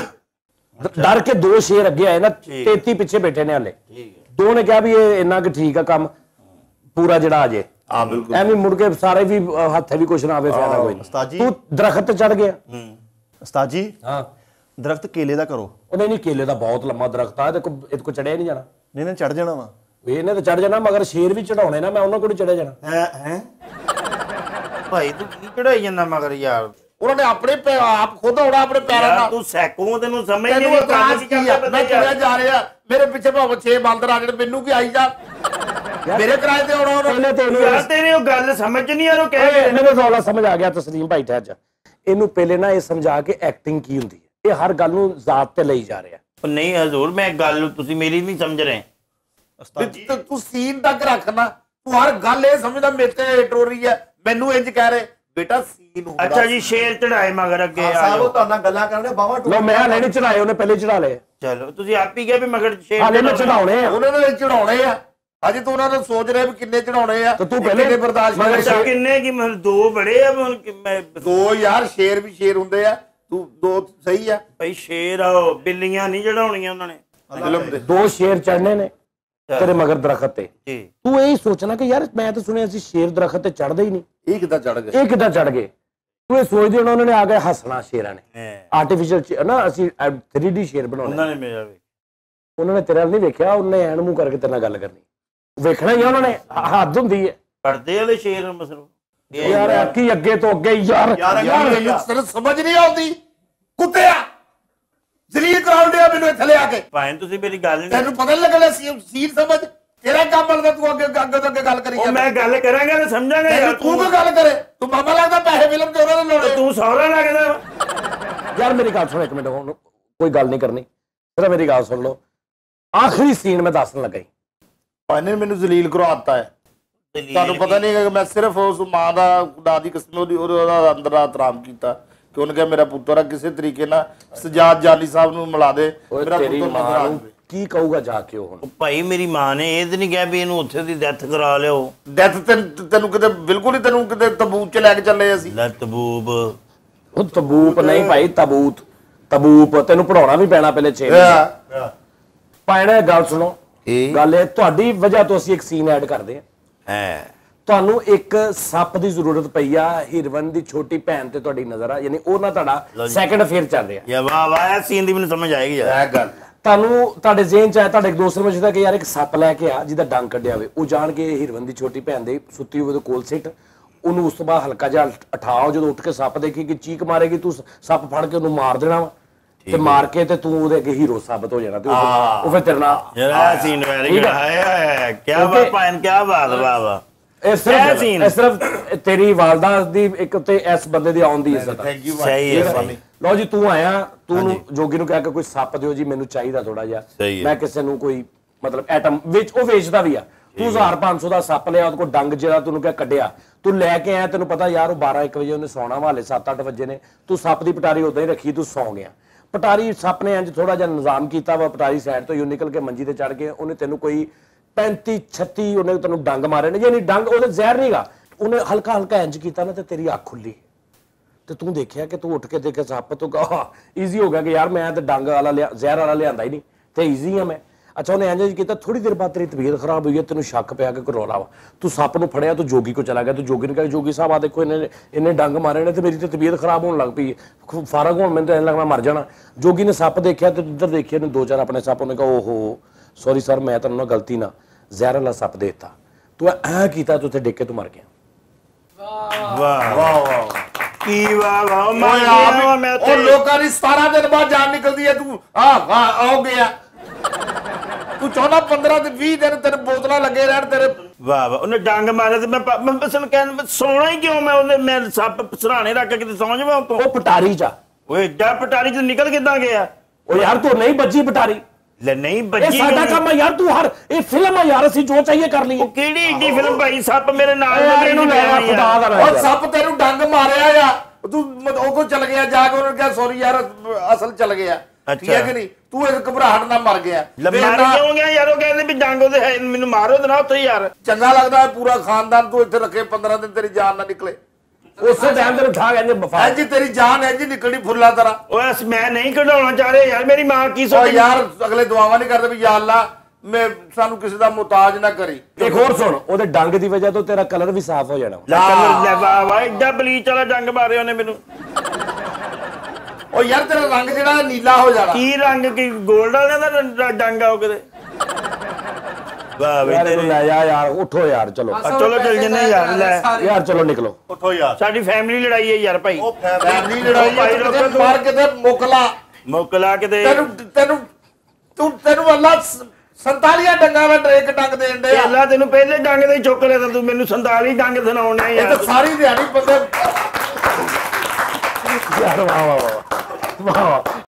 ਡਰ ਕੇ ਦੋ ਸ਼ੇਰ ਅੱਗੇ ਆਏ ਨਾ ਤੇਤੀ ਪਿੱਛੇ ਬੈਠੇ ਨੇ ਹਲੇ ਦੋ ਨੇ ਕਿਹਾ ਵੀ ਇਹ ਇੰਨਾ ਕਿ ਠੀਕ ਆ ਕੰਮ ਪੂਰਾ ਜਿਹੜਾ ਅਜੇ ਹਾਂ ਬਿਲਕੁਲ ਐਵੇਂ ਮੁੜ ਕੇ ਸਾਰੇ ਵੀ ਅਹ, ਹੱਥੇ ਵੀ ਕੁਛ ਨਾ ਆਵੇ ਫਾਇਦਾ ਕੋਈ ਉਸਤਾਦ ਨਹੀਂ ਜੀ ਤੂੰ ਦਰਖਤ ਤੇ ਚੜ ਗਿਆ ਉਸਤਾਦ ਜੀ ਹਾਂ ਦਰਖਤ ਕੇਲੇ ਦਾ ਕਰੋ ਉਹਨੇ ਨਹੀਂ ਕੇਲੇ ਦਾ ਬਹੁਤ ਲੰਮਾ ਦਰਖਤ ਆ ਇਹਦੇ ਕੋ ਇਹਦੇ ਕੋ ਚੜਿਆ ਨਹੀਂ ਜਾਣਾ ਨਹੀਂ ਨਹੀਂ ਚੜ ਜਾਣਾ ਵਾ ਇਹਨੇ ਤਾਂ ਚੜ ਜਾਣਾ ਮਗਰ ਸ਼ੇਰ ਵੀ ਚੜਾਉਣੇ ਨਾ ਮੈਂ ਉਹਨਾਂ ਕੋਲ ਚੜਿਆ ਜਾਣਾ है हैं भाई तू की चढ़ाई ਜਾਂਦਾ ਮਗਰ ਯਾਰ ਉਹਨਾਂ ਨੇ ਆਪਣੇ ਪੈ- ਆਪ ਖੁਦ ਆਉਣਾ ਆਪਣੇ ਪੈਰਾਂ ਯਾਰ ਨਾਲ ਤੂੰ ਸੈਕੂ ਤੈਨੂੰ ਸਮਝ ਤੈਨੂੰ ਨਹੀਂ ਇਤਰਾਜ਼ ਕੀ ਆ ਮੈਂ ਚੜਿਆ ਜਾ ਰਿਹਾ ਮੇਰੇ ਪਿੱਛੇ ਭਾਵੇਂ ਛੇ ਬਾਂਦਰ ਆ ਜਿਹੜੇ ਮੈਨੂੰ ਕੀ ਆਈ ਜਾ ਮੇਰੇ ਕਿਰਾਏ ਤੇ ਆਉਣਾ ਉਹਨਾਂ ਪਹਿਲੇ ਤੇ ਇਹਨੂੰ ਯਾਰ ਤੇਰੀ ਉਹ ਗੱਲ ਸਮਝ ਨਹੀਂ ਆ ਉਹ ਕਹਿ ਓਏ, ਮੈਨੂੰ ਰੌਲਾ ਸਮਝ ਆ ਗਿਆ ਤਸਲੀਮ ਭਾਈ ਠਹਿਰ ਜਾ ਇਹਨੂੰ ਪਹਿਲੇ ਨਾ ਇਹ ਸਮਝਾ ਕੇ ਐਕਟਿੰਗ ਕੀ ਹੁੰਦੀ ਹੈ ਇਹ ਹਰ ਗੱਲ ਨੂੰ ਜ਼ਾਤ ਤੇ ਲਈ ਜਾ ਰਿਹਾ ਉਹ ਨਹੀਂ ਹਜ਼ੂਰ ਮੈਂ ਗੱਲ ਤੁਸੀਂ ਮੇਰੀ ਨਹੀਂ ਸਮਝ ਰਹੇ ਵੀ ਤੇ ਤੂੰ ਸੀਨ ਤੱਕ ਰੱਖਣਾ ਤੂੰ ਹਰ ਗੱਲ ਇਹ ਸਮਝਦਾ ਮੇਰੇ ਤੇ ਟੋਰੀ ਹੈ ਮੈਨੂੰ ਇੰਜ ਕਹਿ ਰਹੇ ਬੇਟਾ ਸੀਨ ਹੁੰਦਾ ਅੱਛਾ ਜੀ ਸ਼ੇਰ ਚੜਾਏ ਮਗਰ ਅੱਗੇ ਆ ਸਾਹਿਬ ਜਾਓ ਉਹ ਤੁਹਾਡਾ ਗੱਲਾਂ ਕਰਨੇ ਬਾਵਾ ਲੋ ਮੈਂ ਹਲੇ ਨਹੀਂ ਚੜਾਏ ਉਹਨੇ ਪਹਿਲੇ ਚੜਾ ਲਏ ਚਲੋ ਤੁਸੀਂ ਆਪ ਹੀ ਕਿਹਾ ਵੀ ਮਗਰ ਸ਼ੇਰ ਹਾਲੇ ਮੈਂ ਚੜਾਉਣੇ ਆ ਉਹਨਾਂ ਨੇ ਚੜਾਉਣੇ ਆ ਅਜੇ ਤੂੰ ਉਹਨਾਂ ਨੂੰ ਸੋਚ ਰਿਹਾ ਵੀ ਕਿੰਨੇ ਚੜਾਉਣੇ ਆ ਤੇ ਤੂੰ ਇਹ ਪਹਿਲੇ ਕਿੰਨੇ ਬਰਦਾਸ਼ਤ ਮਗਰ ਕਰੇਗਾ? ਅੱਛਾ ਕਿੰਨੇ ਕੀ ਮਤਲਬ ਦੋ ਬੜੇ ਆ ਹੁਣ ਕਿ ਮੈਂ ਦੋ ਯਾਰ ਸ਼ੇਰ ਵੀ ਸ਼ੇਰ ਹੁੰਦੇ ਆ ਤੂੰ ਦੋ ਸਹੀ ਆ ਭਾਈ ਸ਼ੇਰ ਆਓ ਬਿੱਲੀਆਂ ਨਹੀਂ ਚੜਾਉਣੀਆਂ ਉਹਨਾਂ ਨੇ ਫਿਲਮ ਦੇ ਦੋ ਸ਼ੇਰ ਚੜਨੇ ਨੇ ਤੇਰੇ ਮਗਰ ਦਰਖਤ ਤੇ ਜੀ ਤੂੰ ਇਹ ਸੋਚਣਾ ਕਿ ਯਾਰ ਮੈਂ ਤਾਂ ਸੁਣਿਆ ਸੀ ਸ਼ੇਰ ਦਰਖਤ ਤੇ ਚੜਦੇ ਹੀ ਨਹੀਂ ਇਹ ਕਿੱਦਾਂ ਚੜ ਗਏ ਇਹ ਕਿੱਦਾਂ ਚੜ ਗਏ ਤੂੰ ਇਹ ਸੋਚਦੇ ਹੋਣਾ ਉਹਨਾਂ ਨੇ ਆ ਕੇ ਹੱਸਣਾ ਸ਼ੇਰਾਂ ਨੇ ਹੈਂ। ਆਰਟੀਫੀਸ਼ੀਅਲ ਨਾ ਅਸੀਂ ਥ੍ਰੀ ਡੀ ਸ਼ੇਰ ਬਣਾਉਣੇ ਉਹਨਾਂ ਨੇ ਮੇਰਾ ਵੀ ਉਹਨਾਂ ਨੇ ਤੇਰੇ ਨਾਲ ਨਹੀਂ ਵੇਖਿਆ ਉਹਨੇ ਐਨ ਮੂੰਹ ਕਰਕੇ ਤੇਰੇ ਨਾਲ ਗੱਲ ਕਰਨੀ ਵੇਖਣਾ ਹੀ ਆ ਉਹਨਾਂ ਨੇ ਹੱਦ ਹੁੰਦੀ ਹੈ ਪੜਦੇ ਵਾਲੇ ਸ਼ੇਰ ਮਸਲੋ ਯਾਰ ਕੀ ਅੱਗੇ ਤੋਂ ਅੱਗੇ ਯਾਰ ਯਾਰ ਮੈਨੂੰ ਸਿਰ ਸਮਝ ਨਹੀਂ ਆਉਂਦੀ ਕੁੱਤਿਆ ਜ਼ਲੀਲ ਕਰਾਉਂਦਿਆ ਮੈਨੂੰ ਇੱਥੇ ਲਿਆ ਕੇ ਭਾਵੇਂ ਤੁਸੀਂ ਮੇਰੀ ਗੱਲ ਨਹੀਂ ਤੈਨੂੰ ਪਤਾ ਨਹੀਂ ਲੱਗਣਾ ਸੀ ਸੀਨ ਸਮਝ ਤੇਰਾ ਕੰਮ ਲੱਗਦਾ ਤੂੰ ਅੱਗੇ ਅੱਗੇ ਤੋਂ ਅੱਗੇ ਗੱਲ ਕਰੀ ਉਹ ਜਾਂਦਾ ਮੈਂ ਗੱਲ ਕਰਾਂਗਾ ਤੇ ਸਮਝਾਂਗਾ ਯਾਰ ਤੂੰ ਕਿਉਂ ਗੱਲ ਕਰੇ ਤੂੰ ਮਾਮਾ ਲੱਗਦਾ ਪੈਸੇ ਫਿਲਮ ਤੇ ਉਹਨਾਂ ਨੇ ਲੋੜੇ ਤੂੰ ਸੌਰਾ ਲੱਗਦਾ ਵਾ। ਯਾਰ ਮੇਰੀ ਗੱਲ ਸੁਣ ਇੱਕ ਮਿੰਟ ਹੁਣ ਕੋਈ ਗੱਲ ਨਹੀਂ ਕਰਨੀ ਸਿਰਫ ਮੇਰੀ ਗੱਲ ਸੁਣ ਲਓ ਆਖਰੀ ਸੀਨ ਮੈਂ ਦੱਸਣ ਲੱਗਾ ਜੀ ਇਹਨੇ ਮੈਨੂੰ ਜ਼ਲੀਲ ਕਰਵਾਤਾ ਹੈ ਤੁਹਾਨੂੰ ਪਤਾ ਨਹੀਂ ਕਿ ਮੈਂ ਸਿਰਫ ਉਸ ਮਾਂ ਦਾ ਖੁਦਾ ਦੀ ਕਸਮ ਉਹਦੀ ਉਹਦਾ ਅੰਦਰ ਆਤਰਾਮ ਕੀਤਾ ਕਿ ਉਹਨੇ ਕਿਹਾ ਮੇਰਾ ਪੁੱਤਰ ਆ ਕਿਸੇ ਤਰੀਕੇ ਨਾਲ ਸਜਾਦ ਜਾਲੀ ਸਾਹਿਬ ਨੂੰ ਮਿਲਾ ਦੇ ਓਏ ਮੇਰਾ ਤੇਰੀ ਪੁੱਤਰ ਮਾਂ ਨਜ਼ਰ ਆ ਨੂੰ ਜਾਵੇ ਕੀ ਕਹੂਗਾ ਜਾ ਕੇ ਉਹ ਹੁਣ ਉਹ ਭਾਈ ਮੇਰੀ ਮਾਂ ਨੇ ਇਹ ਤੇ ਨਹੀਂ ਕਿਹਾ ਵੀ ਇਹਨੂੰ ਉੱਥੇ ਦੀ ਡੈਥ ਕਰਾ ਲਿਓ ਡੈਥ ਤੈਨੂੰ ਕਿਤੇ ਬਿਲਕੁਲ ਹੀ ਤੈਨੂੰ ਕਿਤੇ ਤਬੂਤ ਚ ਲੈ ਕੇ ਚੱਲੇ ਅਸੀਂ ਲੈ ਤਬੂਬ ਉਹ ਤਬੂਤ ਨਹੀਂ ਭਾਈ ਤਬੂਤ ਤਬੂਤ ਤੈਨੂੰ ਪੜਾਉਣਾ ਵੀ ਪੈਣਾ ਪਹਿਲੇ ਛੇ ਮਹੀਨੇ ਪਾਇਣਾ ਗੱਲ ਸੁਣੋ ਗੱਲ ਇਹ ਤੁਹਾਡੀ ਵਜ੍ਹਾ ਤੋਂ ਅਸੀਂ ਇੱਕ ਸੀਨ ਐਡ ਕਰਦੇ ਹਾਂ ਹੈ ਤੁਹਾਨੂੰ ਇੱਕ ਸੱਪ ਦੀ ਜ਼ਰੂਰਤ ਪਈ ਆ ਹੀਰਵਨ ਦੀ ਛੋਟੀ ਭੈਣ ਤੇ ਤੁਹਾਡੀ ਨਜ਼ਰ ਆ ਯਾਨੀ ਉਹ ਨਾ ਤੁਹਾਡਾ ਸੈਕੰਡ ਅਫੇਅਰ ਚੱਲ ਰਿਹਾ ਯਾ ਵਾਹ ਵਾਹ ਸੀਨ ਦੀ ਮੈਨੂੰ ਸਮਝ ਆਏਗੀ ਯਾਰ ਇਹ ਗੱਲ ਤੁਹਾਨੂੰ ਤੁਹਾਡੇ ਜ਼ਿਹਨ ਚ ਆਇਆ ਤੁਹਾਡੇ ਇੱਕ ਦੋਸਤ ਨੂੰ ਪੁੱਛਦਾ ਕਿ ਯਾਰ ਇੱਕ ਸੱਪ ਲੈ ਕੇ ਆ ਜਿਹਦਾ ਡੰਗ ਕੱਢਿਆ ਹੋਵੇ ਉਹ ਜਾਣ ਕੇ ਹੀਰਵਨ ਦੀ ਛੋਟੀ ਭੈਣ ਦੇ ਸੁੱਤੀ ਹੋਵੇ ਉਹਦੇ ਕੋਲ ਸਿੱਟ ਉਹਨੂੰ ਉਸ ਤੋਂ ਬਾਅਦ ਹਲਕਾ ਜਿਹਾ ਉਠਾਓ ਜਦੋਂ ਉੱਠ ਕੇ ਸੱਪ ਦੇਖੇਗੀ ਚੀਕ ਮਾਰੇਗੀ ਤੂੰ ਸੱਪ ਫੜ ਕੇ ਉਹਨੂੰ ਮਾਰ ਦੇਣਾ ਵਾ ਤੇ ਮਾਰ ਕੇ ਤੇ ਤੂੰ ਉਹਦੇ ਅੱਗੇ ਹੀਰੋ ਸਾਬਤ ਹੋ ਜਾਣਾ ਤੇ ਉਹ ਫਿਰ ਤੇਰੇ ਨਾਲ ਯਾਰ ਸੀਨ ਵੈਰੀ ਗੁੱਡ ਹਾਏ ਹਾਏ ਕੀ ਬਾਤ ਪਾਇਨ ਕੀ ਬਾਤ ਵਾਹ ਵਾਹ ਇਹ ਸਿਰਫ ਇਹ ਸਿਰਫ ਤੇਰੀ ਵਾਲਦਾ ਦੀ ਇੱਕ ਤੇ ਇਸ ਬੰਦੇ ਦੀ ਆਉਣ ਦੀ ਇੱਜ਼ਤ ਆ ਥੈਂਕ ਯੂ ਸਹੀ ਹੈ ਸਹੀ ਲਓ ਜੀ ਤੂੰ ਆਇਆ ਤੂੰ ਜੋਗੀ ਨੂੰ ਕਹਿ ਕੇ ਕੋਈ ਸੱਪ ਦਿਓ ਜੀ ਮੈਨੂੰ ਚਾਹੀਦਾ ਥੋੜਾ ਜਿਹਾ ਸਹੀ ਹੈ। ਮੈਂ ਕਿਸੇ ਨੂੰ ਕੋਈ ਮਤਲਬ ਐਟਮ ਵਿੱਚ ਉਹ ਵੇਚਦਾ ਵੀ ਆ ਤੂੰ ਹਜ਼ਾਰ ਪੰਜ ਸੌ ਦਾ ਸੱਪ ਲਿਆ ਉਹਦੇ ਕੋਲ ਡੰਗ ਜਿਹੜਾ ਤੈਨੂੰ ਕਿਹਾ ਕੱਢਿਆ ਤੂੰ ਲੈ ਕੇ ਆਇਆ ਤੈਨੂੰ ਪਤਾ ਯਾਰ ਉਹ ਬਾਰਾਂ ਇੱਕ ਵਜੇ ਉਹਨੇ ਸੌਣਾ ਵਾਲੇ ਸੱਤ ਅੱਠ ਵਜੇ ਨੇ ਤੂੰ ਸੱਪ ਦੀ ਪਟਾਰੀ ਉਦਾਂ ਹੀ ਰੱਖੀ ਤੂੰ ਸੌਂ ਗਿਆ ਪਟਾਰੀ ਸੱਪ ਨੇ ਇੰਜ ਥੋੜਾ ਜਿਹਾ ਨਿਜ਼ਾਮ ਕੀਤਾ ਵਾ, ਪਟਾਰੀ ਸਾਈਡ ਤੋਂ ਯੂ ਨਿਕਲ ਕੇ ਮੰਜੀ ਤੇ ਚੜ ਕੇ ਉਹਨੇ ਤੈਨੂੰ ਕੋਈ ਪੈਂਤੀ ਛੱਤੀ ਉਹਨੇ ਤੈਨੂੰ ਡੰਗ ਮਾਰੇ ਨੇ, ਯਾਨੀ ਡੰਗ ਉਹਦੇ ਜ਼ਹਿਰ ਨਹੀਂਗਾ, ਉਹਨੇ ਹਲਕਾ ਹਲਕਾ ਇੰਜ ਕੀਤਾ ਨਾ ਤੇ ਤੇਰੀ ਅੱਖ ਖੁੱਲੀ ਤੇ ਤੂੰ ਦੇਖਿਆ ਕਿ ਤੂੰ ਉੱਠ ਕੇ ਦੇਖਿਆ ਸੱਪ ਤੋਂ ਕਹਾ ਈਜ਼ੀ ਹੋ ਗਿਆ ਕਿ ਯਾਰ ਮੈਂ ਤੇ ਡੰਗ ਵਾਲਾ ਲਿਆ ਜ਼ਹਿਰ ਵਾਲਾ ਲਿਆਂਦਾ ਹੀ ਨਹੀਂ ਤੇ ਈਜ਼ੀ ਆ ਮੈਂ। ਅੱਛਾ ਉਹਨੇ ਇੰਜ ਕੀਤਾ, ਥੋੜੀ ਦੇਰ ਬਾਅਦ ਤੇਰੀ ਤਬੀਅਤ ਖਰਾਬ ਹੋਈ ਹੈ, ਤੈਨੂੰ ਸ਼ੱਕ ਪਿਆ ਕਿ ਕੋਈ ਰੌਲਾ ਵਾ, ਤੂੰ ਸੱਪ ਨੂੰ ਫੜਿਆ, ਤੂੰ ਜੋਗੀ ਕੋ ਚਲਾ ਗਿਆ, ਤੂੰ ਜੋਗੀ ਨੂੰ ਕਿਹਾ ਜੋਗੀ ਸਾਹਿਬ ਆ ਦੇਖੋ ਇਹਨੇ ਇਹਨੇ ਡੰਗ ਮਾਰੇ ਨੇ ਤੇ ਮੇਰੀ ਤੇ ਤਬੀਅਤ ਖਰਾਬ ਹੋਣ ਲੱਗ ਪਈ, ਫਾਰਗ ਹੋਣ ਮੈਨੂੰ ਤਾਂ ਐਂ ਲੱਗਦਾ ਮਰ ਜਾਣਾ। ਜੋਗੀ ਨੇ ਸੱਪ ਦੇਖਿਆ ਤੇ ਉੱਧਰ ਦੇਖਿਆ ਨੇ ਦੋ ਚਾਰ ਆਪਣੇ ਸੱਪ, ਉਹਨੇ ਕਿਹਾ ਓਹੋ ਸੌਰੀ ਸਰ ਮੈਂ ਤੁਹਾਨੂੰ ਨਾ ਗਲਤੀ ਨਾਲ ਜ਼ਹਿਰ ਵਾਲਾ ਸੱਪ ਦੇ ਦਿੱਤਾ, ਤੂੰ ਐਂ ਕੀਤਾ ਤੂੰ ਉੱਥੇ ਡਿੱਗ ਕੇ ਤੂੰ ਮਰ ਗਿਆ। ਵਾਹ ਵਾਹ ਵਾਹ ਕੀ ਵਾਹ ਵਾਹ ਓਏ ਮੈਂ ਆਪ ਮੈਂ ਉਹ ਲੋਕਾਂ ਦੀ ਸਤਾਰਾਂ ਦਿਨ ਬਾਅਦ ਜਾਨ ਨਿਕਲਦੀ ਹੈ, ਤੂੰ ਆ ਆਓ ਗਿਆ ਤੂੰ ਚਾਹੁੰਦਾ ਪੰਦਰਾਂ ਤੇ ਵੀਹ ਦਿਨ ਤੇਰੇ ਬੋਤਲਾਂ ਲੱਗੇ ਰਹਿਣ ਤੇਰੇ। ਵਾਹ ਵਾਹ ਉਹਨੇ ਡੰਗ ਮਾਰਿਆ ਤੇ ਮੈਂ ਪ- ਮੈਂ ਬਸਲ ਕਹਿਣ ਸੋਣਾ ਹੀ ਕਿਉਂ ਮੈਂ ਉਹਨੇ ਮੈਂ ਸੱਪ ਸਰਾਣੇ ਰੱਖ ਕੇ ਕਿਤੇ ਸੌਂ ਜਾਵਾਂ ਉਤੋਂ। ਉਹ ਪਟਾਰੀ ਚ ਆ। ਓਏ ਏਡਾ ਪਟਾਰੀ ਚ ਨਿਕਲ ਕਿੱਦਾਂ ਗਿਆ? ਉਹ ਯਾਰ ਤੂੰ ਨਹੀਂ ਬੱਜੀ ਪਟਾਰੀ, ਲੈ ਨਹੀਂ ਇਹ ਬੱਜੀ ਸਾਡਾ ਕੰਮ ਹੈ ਯਾਰ, ਤੂੰ ਹਰ ਇਹ ਫਿਲਮ ਹੈ ਯਾਰ, ਅਸੀਂ ਜੋ ਚਾਹੀਏ ਕਰ ਲਈਏ। ਉਹ ਕਿਹੜੀ ਏਡੀ ਫਿਲਮ ਭਾਈ ਸੱਪ ਮੇਰੇ ਨਾਲ ਯਾਰ ਇਹਨੂੰ ਲੈ ਆ ਖੁਦਾ ਦਾ ਉਹ ਸੱਪ ਤੈਨੂੰ ਡੰਗ ਮਾਰਿਆ ਆ, ਤੂੰ ਮ- ਉਹ ਕੋ ਚਲ ਗਿਆ ਜਾ ਕੇ ਉਹਨੇ ਕਿਹਾ ਸੌਰੀ ਯਾਰ ਅਸਲ ਚਲ ਗਿਆ, ਠੀਕ ਹੈ ਕਿ ਨਹੀਂ? ਤੂੰ ਇੱਕ ਘਬਰਾਹਟ ਨਾਲ ਮਰ ਗਿਆ। ਲੰਮਾ ਵੇਖਦਾ- ਕਿਉਂ ਗਿਆ ਯਾਰ? ਉਹ ਕਹਿੰਦੇ ਵੀ ਡੰਗ ਉਹਦੇ ਹੈ, ਮੈਨੂੰ ਮਾਰੋ ਤੇ ਨਾ ਉੱਥੇ ਯਾਰ। ਚੰਗਾ ਲੱਗਦਾ ਹੈ ਪੂਰਾ ਖਾਨਦਾਨ ਤੂੰ ਇੱਥੇ ਰੱਖੇ, ਪੰਦਰਾਂ ਦਿਨ ਤੇਰੀ ਜਾਨ ਨਾ ਨਿਕਲੇ। ਉਸੇ ਟਾਈਮ ਤੈਨੂੰ ਉਠਾ ਕਹਿੰਦੇ ਬਫਾ ਇੰਜ ਤੇਰੀ ਜਾਨ ਇੰਜ ਨਿਕਲਣੀ ਫੁੱਲਾ ਤਰ੍ਹਾਂ। ਓਏ ਅਸ ਮੈਂ ਨਹੀਂ ਕਢਾਉਣਾ ਚਾਹ ਰਿਹਾ ਯਾਰ, ਮੇਰੀ ਮਾਂ ਕੀ ਓ ਸੋਚੇਗੀ? ਯਾਰ ਅਗਲੇ ਦੁਆਵਾਂ ਨਹੀਂ ਕਰਦੇ ਵੀ ਯਾ ਅੱਲਾ ਮੈਂ ਸਾਨੂੰ ਕਿਸੇ ਦਾ ਮੁਹਤਾਜ ਨਾ ਕਰੀ। ਇੱਕ ਹੋਰ ਸੁਣ, ਉਹਦੇ ਡੰਗ ਦੀ ਵਜ੍ਹਾ ਤੋਂ ਤੇਰਾ ਕਲਰ ਵੀ ਸਾਫ਼ ਹੋ ਜਾਣਾ। ਲੈ ਕਲਰ ਲੈ ਵਾਹ ਵਾਹ ਏਡਾ ਬਲੀਚ ਵਾਲਾ ਡੰਗ ਮਾਰਿਆ ਉਹਨੇ ਮੈਨੂੰ। ਓ ਯਾਰ ਤੇਰਾ ਰੰਗ ਜਿਹੜਾ ਨੀਲਾ ਹੋ ਜਾਣਾ। ਕੀ ਰੰਗ ਕੀ ਗੋਲਡ ਵਾਲਿਆਂ ਦਾ ਡ- ਡੰਗ ਆ ਉਹ ਕਿਤੇ? ਵਾਹ ਵੇ ਯਾਰ ਇਹਨੂੰ ਲੈ ਜਾ ਯਾਰ, ਉੱਠੋ ਯਾਰ ਚਲੋ ਚਲੋ ਚੱਲ ਜੰਨੇ ਯਾਰ, ਲੈ ਯਾਰ ਚਲੋ ਨਿਕਲੋ। ਉੱਠੋ ਯਾਰ। ਸਾਡੀ ਫੈਮਿਲੀ ਲੜਾਈ ਹੈ ਯਾਰ ਭਾਈ। ਉਹ ਫੈਮਿਲੀ ਫੈਮਲੀ ਲੜਾਈ ਹੈ, ਭਾਈ ਕਿਤੇ ਲੋਕਾਂ ਮਾਰ ਕਿਤੇ ਮੁਕਲਾ ਮੁਕਲਾ ਕਿਤੇ ਤੈਨੂੰ ਤੈਨੂੰ ਤੂੰ ਤੈਨੂੰ ਅੱਲਾ ਸੰਤਾਲੀਆਂ ਡੰਗਾਂ ਦਾ ਇੱਕ ਡੰਗ ਦੇਣ ਦੇ ਆ। ਅੱਲਾ ਤੈਨੂੰ ਪਹਿਲੇ ਡੰਗ ਦੇ ਚੁੱਕ ਲਿਆ ਤਾਂ ਤੂੰ ਮੈਨੂੰ ਸੰਤਾਲੀ ਡੰਗ ਸੁਣਾਉਣਾ ਇਹ ਯਾਰ। ਤਾਂ ਸਾਰੀ ਦਿਹਾੜੀ ਬੰਦੇ ਯਾਰ ਵਾਹ ਵਾਹ ਵਾਹ ਵਾਹ ਵਾਹ